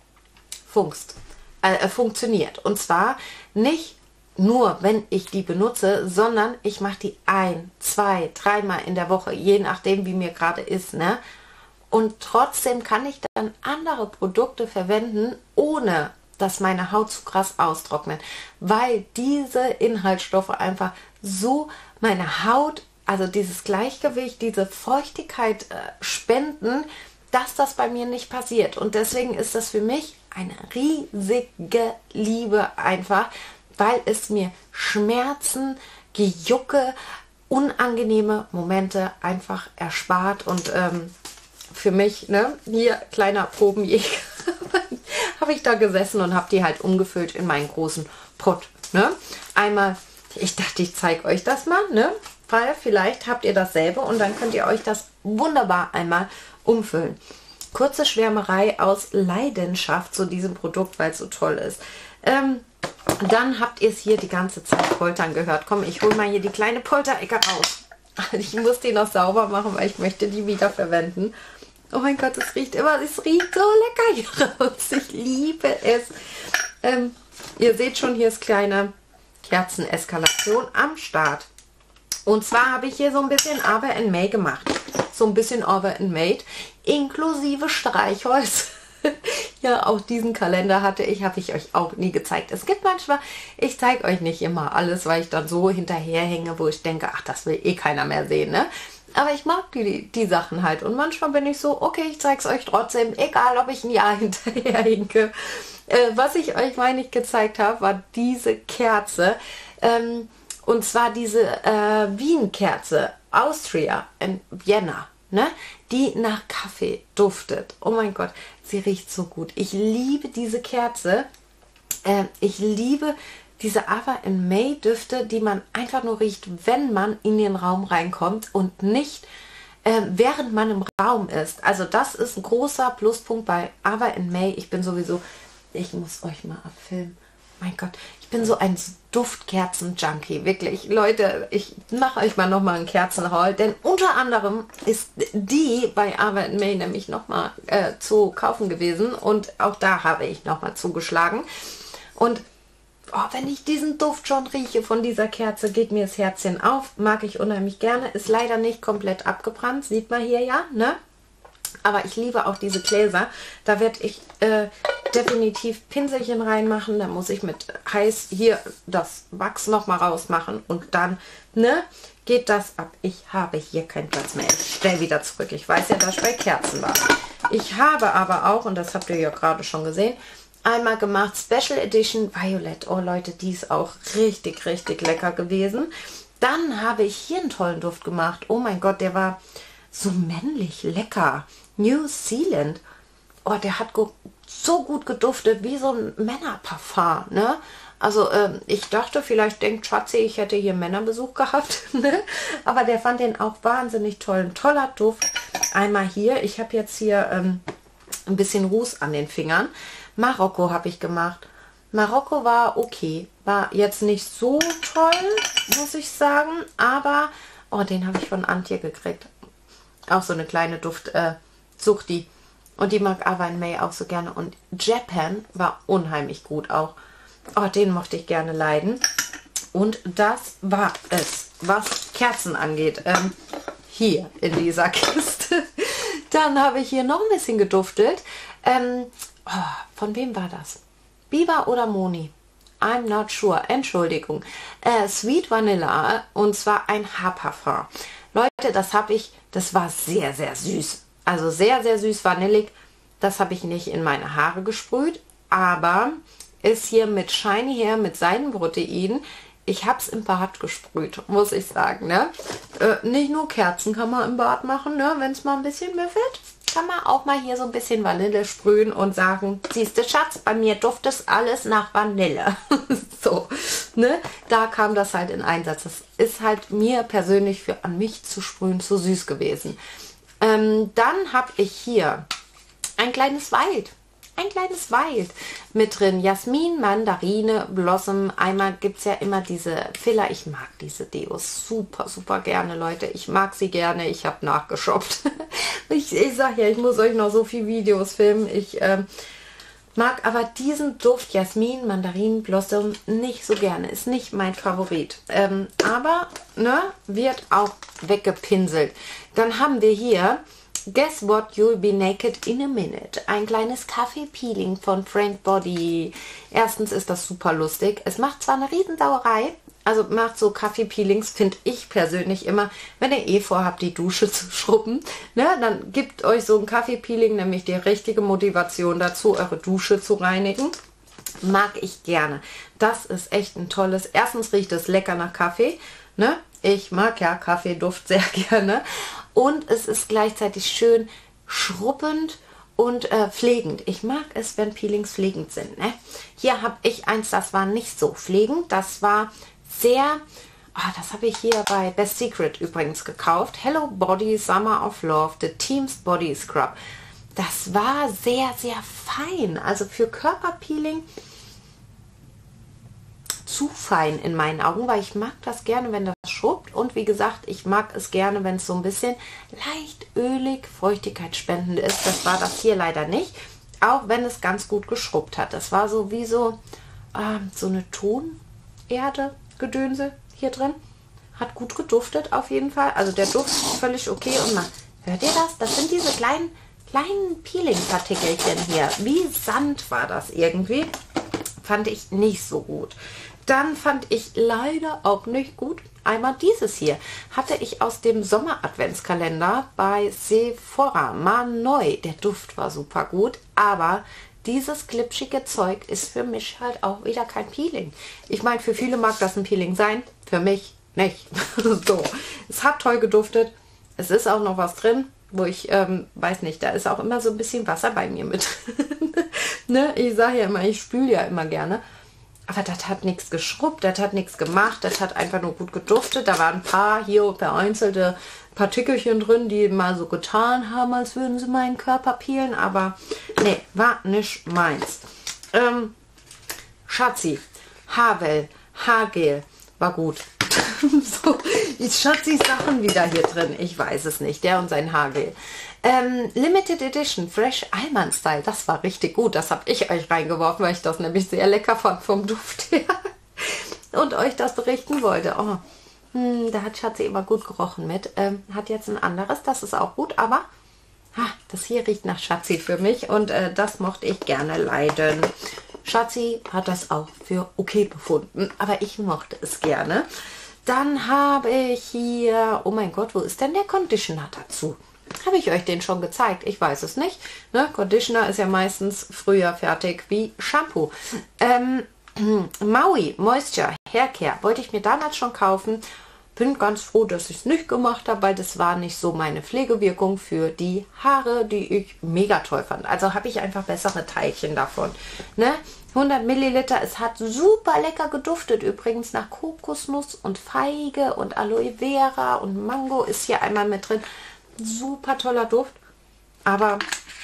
[SPEAKER 1] funkst, äh, funktioniert. Und zwar nicht nur, wenn ich die benutze, sondern ich mache die ein, zwei, dreimal in der Woche, je nachdem, wie mir gerade ist, ne? Und trotzdem kann ich dann andere Produkte verwenden, ohne dass meine Haut zu krass austrocknet, weil diese Inhaltsstoffe einfach so meine Haut, also dieses Gleichgewicht, diese Feuchtigkeit äh, spenden, dass das bei mir nicht passiert. Und deswegen ist das für mich eine riesige Liebe einfach, weil es mir Schmerzen, Gejucke, unangenehme Momente einfach erspart. Und ähm, für mich, ne, hier kleiner Probenjäger, habe ich da gesessen und habe die halt umgefüllt in meinen großen Pott. Ne? Einmal, ich dachte, ich zeige euch das mal, ne? Weil vielleicht habt ihr dasselbe und dann könnt ihr euch das wunderbar einmal umfüllen. Kurze Schwärmerei aus Leidenschaft zu diesem Produkt, weil es so toll ist. Ähm, dann habt ihr es hier die ganze Zeit poltern gehört. Komm, ich hole mal hier die kleine Polterecke raus. Ich muss die noch sauber machen, weil ich möchte die wieder verwenden. Oh mein Gott, es riecht immer, es riecht so lecker hier raus. Ich liebe es. Ähm, ihr seht schon, hier ist kleine Kerzeneskalation am Start. Und zwar habe ich hier so ein bisschen Arbor and May gemacht. So ein bisschen Arbor and May, inklusive Streichholz. Ja, auch diesen Kalender hatte ich, habe ich euch auch nie gezeigt. Es gibt manchmal, ich zeige euch nicht immer alles, weil ich dann so hinterherhänge, wo ich denke, ach, das will eh keiner mehr sehen, ne? Aber ich mag die, die Sachen halt. Und manchmal bin ich so, okay, ich zeige es euch trotzdem, egal ob ich ein Jahr hinterherhinke. Äh, was ich euch, meine ich, gezeigt habe, war diese Kerze. Ähm, und zwar diese äh, Wien-Kerze, Austria in Vienna, ne? Die nach Kaffee duftet. Oh mein Gott, sie riecht so gut. Ich liebe diese Kerze. Äh, ich liebe diese Arbor and May Düfte, die man einfach nur riecht, wenn man in den Raum reinkommt und nicht äh, während man im Raum ist. Also das ist ein großer Pluspunkt bei Arbor and May. Ich bin sowieso, ich muss euch mal abfilmen. Mein Gott, ich bin so ein Duftkerzen-Junkie, wirklich. Leute, ich mache euch mal nochmal einen Kerzenhaul, denn unter anderem ist die bei Arbor and May nämlich nochmal äh, zu kaufen gewesen und auch da habe ich nochmal zugeschlagen. Und oh, wenn ich diesen Duft schon rieche von dieser Kerze, geht mir das Herzchen auf. Mag ich unheimlich gerne. Ist leider nicht komplett abgebrannt. Sieht man hier ja, ne? Aber ich liebe auch diese Gläser. Da werde ich äh, definitiv Pinselchen reinmachen. Da muss ich mit heiß hier das Wachs nochmal rausmachen. Und dann, ne, geht das ab. Ich habe hier keinen Platz mehr. Ich stelle wieder zurück. Ich weiß ja, dass ich bei Kerzen war. Ich habe aber auch, und das habt ihr ja gerade schon gesehen, einmal gemacht, Special Edition Violet. Oh Leute, die ist auch richtig, richtig lecker gewesen. Dann habe ich hier einen tollen Duft gemacht. Oh mein Gott, der war so männlich lecker. New Zealand. Oh, der hat so gut geduftet, wie so ein Männerparfum, ne? Also ähm, ich dachte, vielleicht denkt Schatzi, ich hätte hier Männerbesuch gehabt, ne? Aber der fand den auch wahnsinnig toll. Ein toller Duft. Einmal hier, ich habe jetzt hier ähm, ein bisschen Ruß an den Fingern. Marokko habe ich gemacht. Marokko war okay. War jetzt nicht so toll, muss ich sagen. Aber, oh, den habe ich von Antje gekriegt. Auch so eine kleine Duft, äh, Suchti. Und die mag Arbor and May auch so gerne. Und Japan war unheimlich gut auch. Oh, den mochte ich gerne leiden. Und das war es, was Kerzen angeht. Ähm, hier in dieser Kiste. Dann habe ich hier noch ein bisschen geduftet. Ähm, oh, von wem war das? Biber oder Moni? I'm not sure. Entschuldigung. Äh, Sweet Vanilla. Und zwar ein Haarparfum. Leute, das habe ich, das war sehr, sehr süß. Also sehr, sehr süß, vanillig. Das habe ich nicht in meine Haare gesprüht. Aber ist hier mit Shiny Hair, mit Seidenprotein. Ich habe es im Bad gesprüht, muss ich sagen. Ne? Äh, nicht nur Kerzen kann man im Bad machen, ne? Wenn es mal ein bisschen müffelt. kann man auch mal hier so ein bisschen Vanille sprühen und sagen, siehst du Schatz, bei mir duftet alles nach Vanille. So, ne? Da kam das halt in Einsatz. Das ist halt mir persönlich für an mich zu sprühen zu süß gewesen. Ähm, dann habe ich hier ein kleines Wild. Ein kleines Wild mit drin. Jasmin, Mandarine, Blossom. Einmal gibt es ja immer diese Filler. Ich mag diese Deos super, super gerne, Leute. Ich mag sie gerne. Ich habe nachgeshoppt. ich ich sage ja, ich muss euch noch so viele Videos filmen. Ich ähm, mag aber diesen Duft Jasmin, Mandarin, Blossom nicht so gerne. Ist nicht mein Favorit. Ähm, aber ne, wird auch weggepinselt. Dann haben wir hier Guess What You'll Be Naked in a Minute. Ein kleines Kaffee-Peeling von Frank Body. Erstens ist das super lustig. Es macht zwar eine Riesensauerei, also macht so Kaffee-Peelings, finde ich persönlich immer, wenn ihr eh vorhabt, die Dusche zu schrubben, ne, dann gibt euch so ein Kaffee-Peeling nämlich die richtige Motivation dazu, eure Dusche zu reinigen. Mag ich gerne. Das ist echt ein tolles. Erstens riecht es lecker nach Kaffee, ne? Ich mag ja Kaffeeduft sehr gerne. Und es ist gleichzeitig schön schrubbend und äh, pflegend. Ich mag es, wenn Peelings pflegend sind. Ne? Hier habe ich eins, das war nicht so pflegend. Das war sehr, oh, das habe ich hier bei Best Secret übrigens gekauft. Hello Body Summer of Love, The Team's Body Scrub. Das war sehr, sehr fein. Also für Körperpeeling zu fein in meinen Augen, weil ich mag das gerne, wenn das schrubbt. Und wie gesagt, ich mag es gerne, wenn es so ein bisschen leicht ölig, feuchtigkeitsspendend ist. Das war das hier leider nicht, auch wenn es ganz gut geschrubbt hat. Das war so wie so, äh, so eine Tonerde-Gedönse hier drin. Hat gut geduftet auf jeden Fall. Also der Duft ist völlig okay. Und man, hört ihr das? Das sind diese kleinen, kleinen Peeling-Partikelchen hier. Wie Sand war das irgendwie. Fand ich nicht so gut. Dann fand ich leider auch nicht gut, einmal dieses hier. Hatte ich aus dem Sommer-Adventskalender bei Sephora mal neu. Der Duft war super gut, aber dieses glitschige Zeug ist für mich halt auch wieder kein Peeling. Ich meine, für viele mag das ein Peeling sein, für mich nicht. So, es hat toll geduftet. Es ist auch noch was drin, wo ich, ähm, weiß nicht, da ist auch immer so ein bisschen Wasser bei mir mit. Ne? Ich sage ja immer, ich spüle ja immer gerne. Aber das hat nichts geschrubbt, das hat nichts gemacht, das hat einfach nur gut geduftet. Da waren ein paar hier vereinzelte Partikelchen drin, die mal so getan haben, als würden sie meinen Körper peelen. Aber nee, war nicht meins. Ähm, Schatzi, Haarwell, Haargel, war gut. So, Schatzis Sachen wieder hier drin. Ich weiß es nicht. Der und sein Haargel. Ähm, Limited Edition Fresh Almond Style. Das war richtig gut. Das habe ich euch reingeworfen, weil ich das nämlich sehr lecker fand vom Duft her. Und euch das berichten wollte. Oh, hm, da hat Schatzi immer gut gerochen mit. Ähm, hat jetzt ein anderes. Das ist auch gut. Aber ha, das hier riecht nach Schatzi für mich. Und äh, das mochte ich gerne leiden. Schatzi hat das auch für okay befunden. Aber ich mochte es gerne. Dann habe ich hier, oh mein Gott, wo ist denn der Conditioner dazu? Habe ich euch den schon gezeigt? Ich weiß es nicht. Ne? Conditioner ist ja meistens früher fertig wie Shampoo. Ähm, Maui Moisture Haircare wollte ich mir damals schon kaufen. Bin ganz froh, dass ich es nicht gemacht habe, weil das war nicht so meine Pflegewirkung für die Haare, die ich mega toll fand. Also habe ich einfach bessere Teilchen davon. Ne? hundert Milliliter, es hat super lecker geduftet. Übrigens nach Kokosnuss und Feige und Aloe Vera und Mango ist hier einmal mit drin. Super toller Duft, aber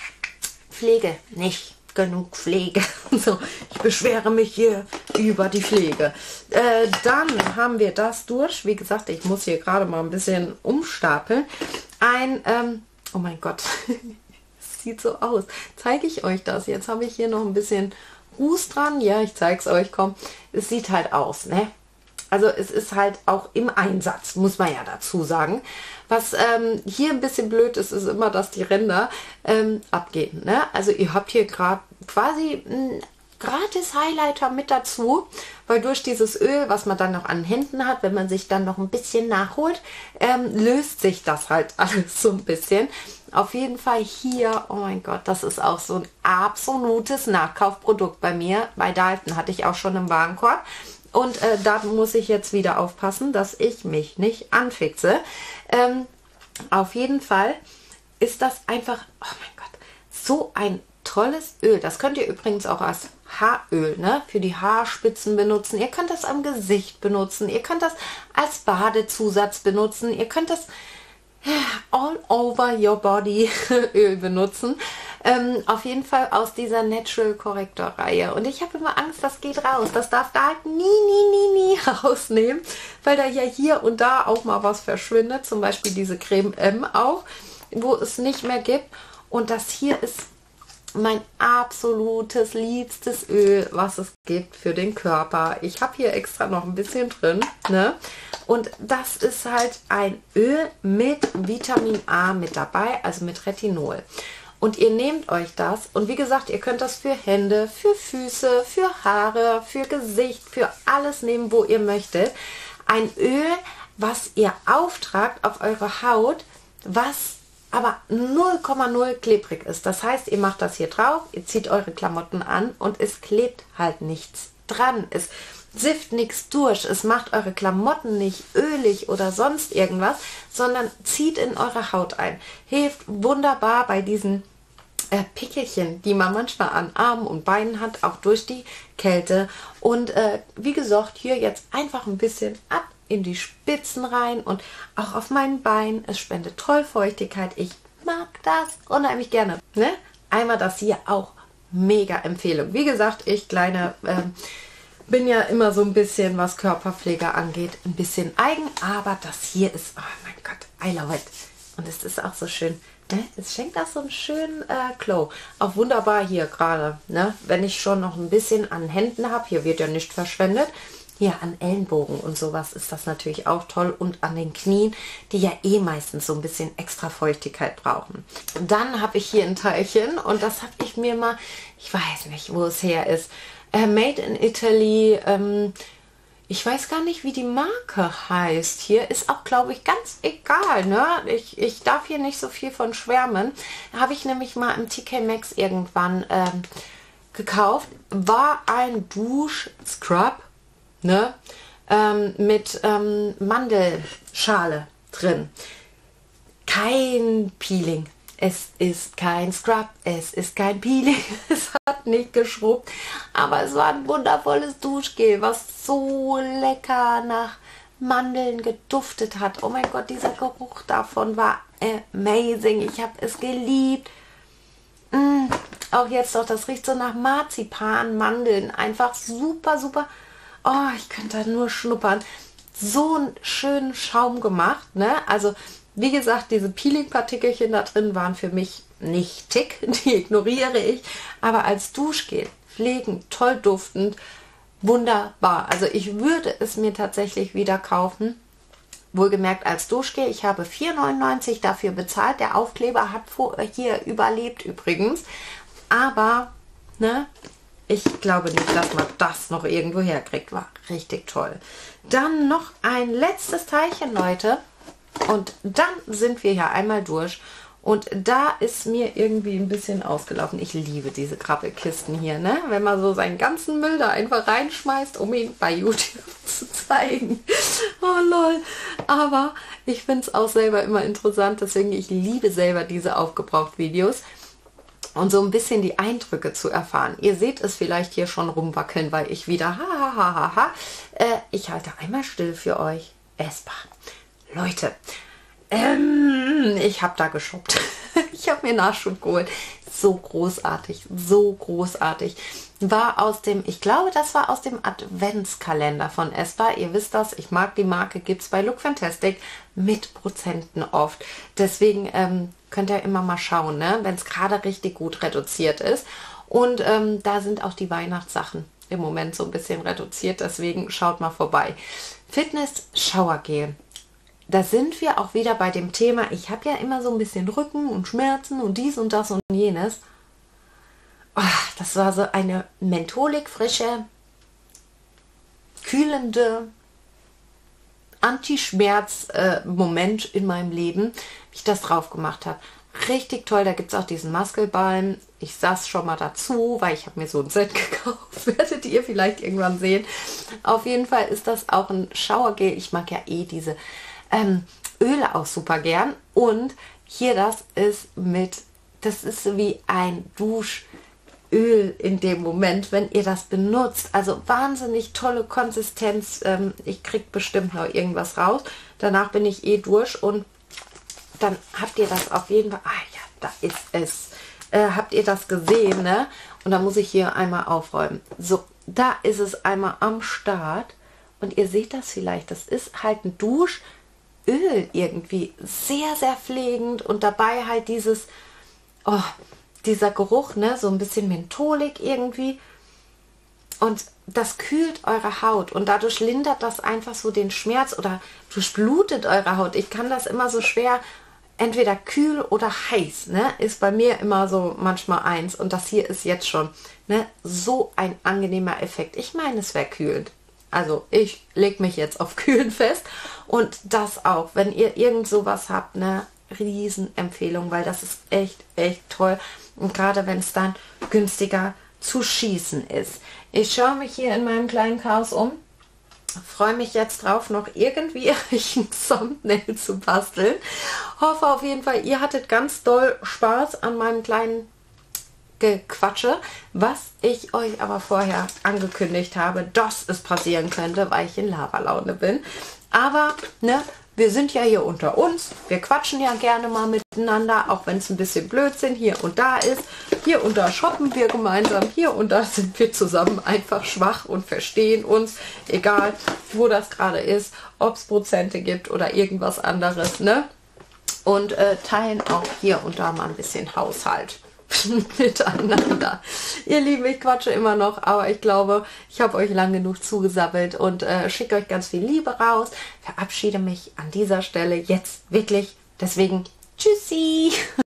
[SPEAKER 1] Pflege nicht. Genug Pflege. So, ich beschwere mich hier über die Pflege. Äh, dann haben wir das durch. Wie gesagt, ich muss hier gerade mal ein bisschen umstapeln. Ein, ähm, oh mein Gott, sieht so aus. Zeige ich euch das? Jetzt habe ich hier noch ein bisschen Ruß dran. Ja, ich zeige es euch. Komm, es sieht halt aus, ne? Also es ist halt auch im Einsatz, muss man ja dazu sagen. Was ähm, hier ein bisschen blöd ist, ist immer, dass die Ränder ähm, abgehen. Ne? Also ihr habt hier gerade quasi einen gratis Highlighter mit dazu, weil durch dieses Öl, was man dann noch an Händen hat, wenn man sich dann noch ein bisschen nachholt, ähm, löst sich das halt alles so ein bisschen. Auf jeden Fall hier, oh mein Gott, das ist auch so ein absolutes Nachkaufprodukt bei mir. Bei Dalton hatte ich auch schon im Warenkorb. Und äh, da muss ich jetzt wieder aufpassen, dass ich mich nicht anfixe. Ähm, auf jeden Fall ist das einfach, oh mein Gott, so ein tolles Öl. Das könnt ihr übrigens auch als Haaröl, ne, für die Haarspitzen benutzen. Ihr könnt das am Gesicht benutzen. Ihr könnt das als Badezusatz benutzen. Ihr könnt das all over your body Öl benutzen. Ähm, auf jeden Fall aus dieser Natural Corrector Reihe. Und ich habe immer Angst, das geht raus. Das darf da halt nie, nie, nie, nie rausnehmen, weil da ja hier und da auch mal was verschwindet. Zum Beispiel diese Creme M auch, wo es nicht mehr gibt. Und das hier ist mein absolutes liebstes Öl, was es gibt für den Körper. Ich habe hier extra noch ein bisschen drin, ne? Und das ist halt ein Öl mit Vitamin A mit dabei, also mit Retinol. Und ihr nehmt euch das und wie gesagt, ihr könnt das für Hände, für Füße, für Haare, für Gesicht, für alles nehmen, wo ihr möchtet. Ein Öl, was ihr auftragt auf eure Haut, was aber null Komma null klebrig ist. Das heißt, ihr macht das hier drauf, ihr zieht eure Klamotten an und es klebt halt nichts dran. Es sifft nichts durch. Es macht eure Klamotten nicht ölig oder sonst irgendwas, sondern zieht in eure Haut ein. Hilft wunderbar bei diesen äh, Pickelchen, die man manchmal an Armen und Beinen hat, auch durch die Kälte. Und äh, wie gesagt, hier jetzt einfach ein bisschen ab in die Spitzen rein und auch auf meinen Beinen. Es spendet toll Feuchtigkeit. Ich mag das unheimlich gerne. Ne? Einmal das hier auch mega Empfehlung. Wie gesagt, ich kleine ähm, bin ja immer so ein bisschen, was Körperpflege angeht, ein bisschen eigen, aber das hier ist, oh mein Gott, I love it. Und es ist auch so schön, ne? Es schenkt auch so einen schönen äh, Glow. Auch wunderbar hier gerade, ne? Wenn ich schon noch ein bisschen an Händen habe, hier wird ja nicht verschwendet, hier an Ellenbogen und sowas ist das natürlich auch toll und an den Knien, die ja eh meistens so ein bisschen extra Feuchtigkeit brauchen. Dann habe ich hier ein Teilchen und das habe ich mir mal, ich weiß nicht, wo es her ist, äh, Made in Italy, ähm, ich weiß gar nicht, wie die Marke heißt. Hier ist auch, glaube ich, ganz egal, ne? Ich, ich darf hier nicht so viel von schwärmen. Habe ich nämlich mal im T K Maxx irgendwann ähm, gekauft. War ein Dusch-Scrub, ne? Ähm, mit ähm, Mandelschale drin. Kein Peeling. Es ist kein Scrub, es ist kein Peeling, es hat nicht geschrubbt, aber es war ein wundervolles Duschgel, was so lecker nach Mandeln geduftet hat. Oh mein Gott, dieser Geruch davon war amazing. Ich habe es geliebt. Mm, auch jetzt doch, das riecht so nach Marzipan, Mandeln. Einfach super, super. Oh, ich könnte da nur schnuppern. So einen schönen Schaum gemacht, ne? Also, wie gesagt, diese Peeling-Partikelchen da drin waren für mich nicht tick, die ignoriere ich, aber als Duschgel, pflegend, toll duftend, wunderbar. Also ich würde es mir tatsächlich wieder kaufen, wohlgemerkt als Duschgel. Ich habe vier neunundneunzig dafür bezahlt, der Aufkleber hat hier überlebt übrigens, aber ne, ich glaube nicht, dass man das noch irgendwo herkriegt, war richtig toll. Dann noch ein letztes Teilchen, Leute. Und dann sind wir ja einmal durch und da ist mir irgendwie ein bisschen ausgelaufen. Ich liebe diese Krabbelkisten hier, ne? Wenn man so seinen ganzen Müll da einfach reinschmeißt, um ihn bei YouTube zu zeigen. Oh lol. Aber ich finde es auch selber immer interessant, deswegen ich liebe selber diese Aufgebraucht-Videos. Und so ein bisschen die Eindrücke zu erfahren. Ihr seht es vielleicht hier schon rumwackeln, weil ich wieder ha ha ha ha ha. Äh, ich halte einmal still für euch. Espa. Leute, ähm, ich habe da geshoppt. Ich habe mir Nachschub geholt. So großartig, so großartig. War aus dem, ich glaube, das war aus dem Adventskalender von Espa. Ihr wisst das, ich mag die Marke, gibt es bei Look Fantastic mit Prozenten oft. Deswegen ähm, könnt ihr immer mal schauen, ne? Wenn es gerade richtig gut reduziert ist. Und ähm, da sind auch die Weihnachtssachen im Moment so ein bisschen reduziert. Deswegen schaut mal vorbei. Fitness Shower Gel. Da sind wir auch wieder bei dem Thema, ich habe ja immer so ein bisschen Rücken und Schmerzen und dies und das und jenes. Oh, das war so eine mentholig frische, kühlende Anti-Schmerz-Moment äh, in meinem Leben, wie ich das drauf gemacht habe. Richtig toll, da gibt es auch diesen Muskelbalm. Ich saß schon mal dazu, weil ich habe mir so ein Set gekauft. Werdet ihr vielleicht irgendwann sehen. Auf jeden Fall ist das auch ein Showergel. Ich mag ja eh diese ähm, Öle auch super gern. Und Hier, das ist mit, das ist wie ein Duschöl in dem Moment, wenn ihr das benutzt. Also wahnsinnig tolle Konsistenz. Ähm, ich krieg bestimmt noch irgendwas raus. Danach bin ich eh durch und dann habt ihr das auf jeden Fall. Ah ja, da ist es. Äh, habt ihr das gesehen, ne? Und dann muss ich hier einmal aufräumen. So, da ist es einmal am Start. Und ihr seht das vielleicht. Das ist halt ein Duschöl irgendwie. Sehr, sehr pflegend. Und dabei halt dieses, oh, dieser Geruch, ne? So ein bisschen mentholig irgendwie. Und das kühlt eure Haut. Und dadurch lindert das einfach so den Schmerz oder durchblutet eure Haut. Ich kann das immer so schwer, entweder kühl oder heiß, ne? Ist bei mir immer so manchmal eins. Und das hier ist jetzt schon, ne? So ein angenehmer Effekt. Ich meine, es wäre kühlend. Also ich lege mich jetzt auf kühlen fest. Und das auch, wenn ihr irgend sowas habt, ne? Riesenempfehlung, weil das ist echt, echt toll. Und gerade wenn es dann günstiger zu schießen ist. Ich schaue mich hier in meinem kleinen Chaos um. Freue mich jetzt drauf, noch irgendwie ein Thumbnail zu basteln. Hoffe auf jeden Fall, ihr hattet ganz doll Spaß an meinem kleinen Gequatsche, was ich euch aber vorher angekündigt habe, dass es passieren könnte, weil ich in Lavalaune bin. Aber, ne, wir sind ja hier unter uns. Wir quatschen ja gerne mal miteinander, auch wenn es ein bisschen Blödsinn hier und da ist. Hier und da shoppen wir gemeinsam. Hier und da sind wir zusammen einfach schwach und verstehen uns. Egal, wo das gerade ist, ob es Prozente gibt oder irgendwas anderes, ne? Und äh, teilen auch hier und da mal ein bisschen Haushalt miteinander. Ihr Lieben, ich quatsche immer noch, aber ich glaube, ich habe euch lang genug zugesammelt und äh, schicke euch ganz viel Liebe raus. Verabschiede mich an dieser Stelle jetzt wirklich. Deswegen, tschüssi!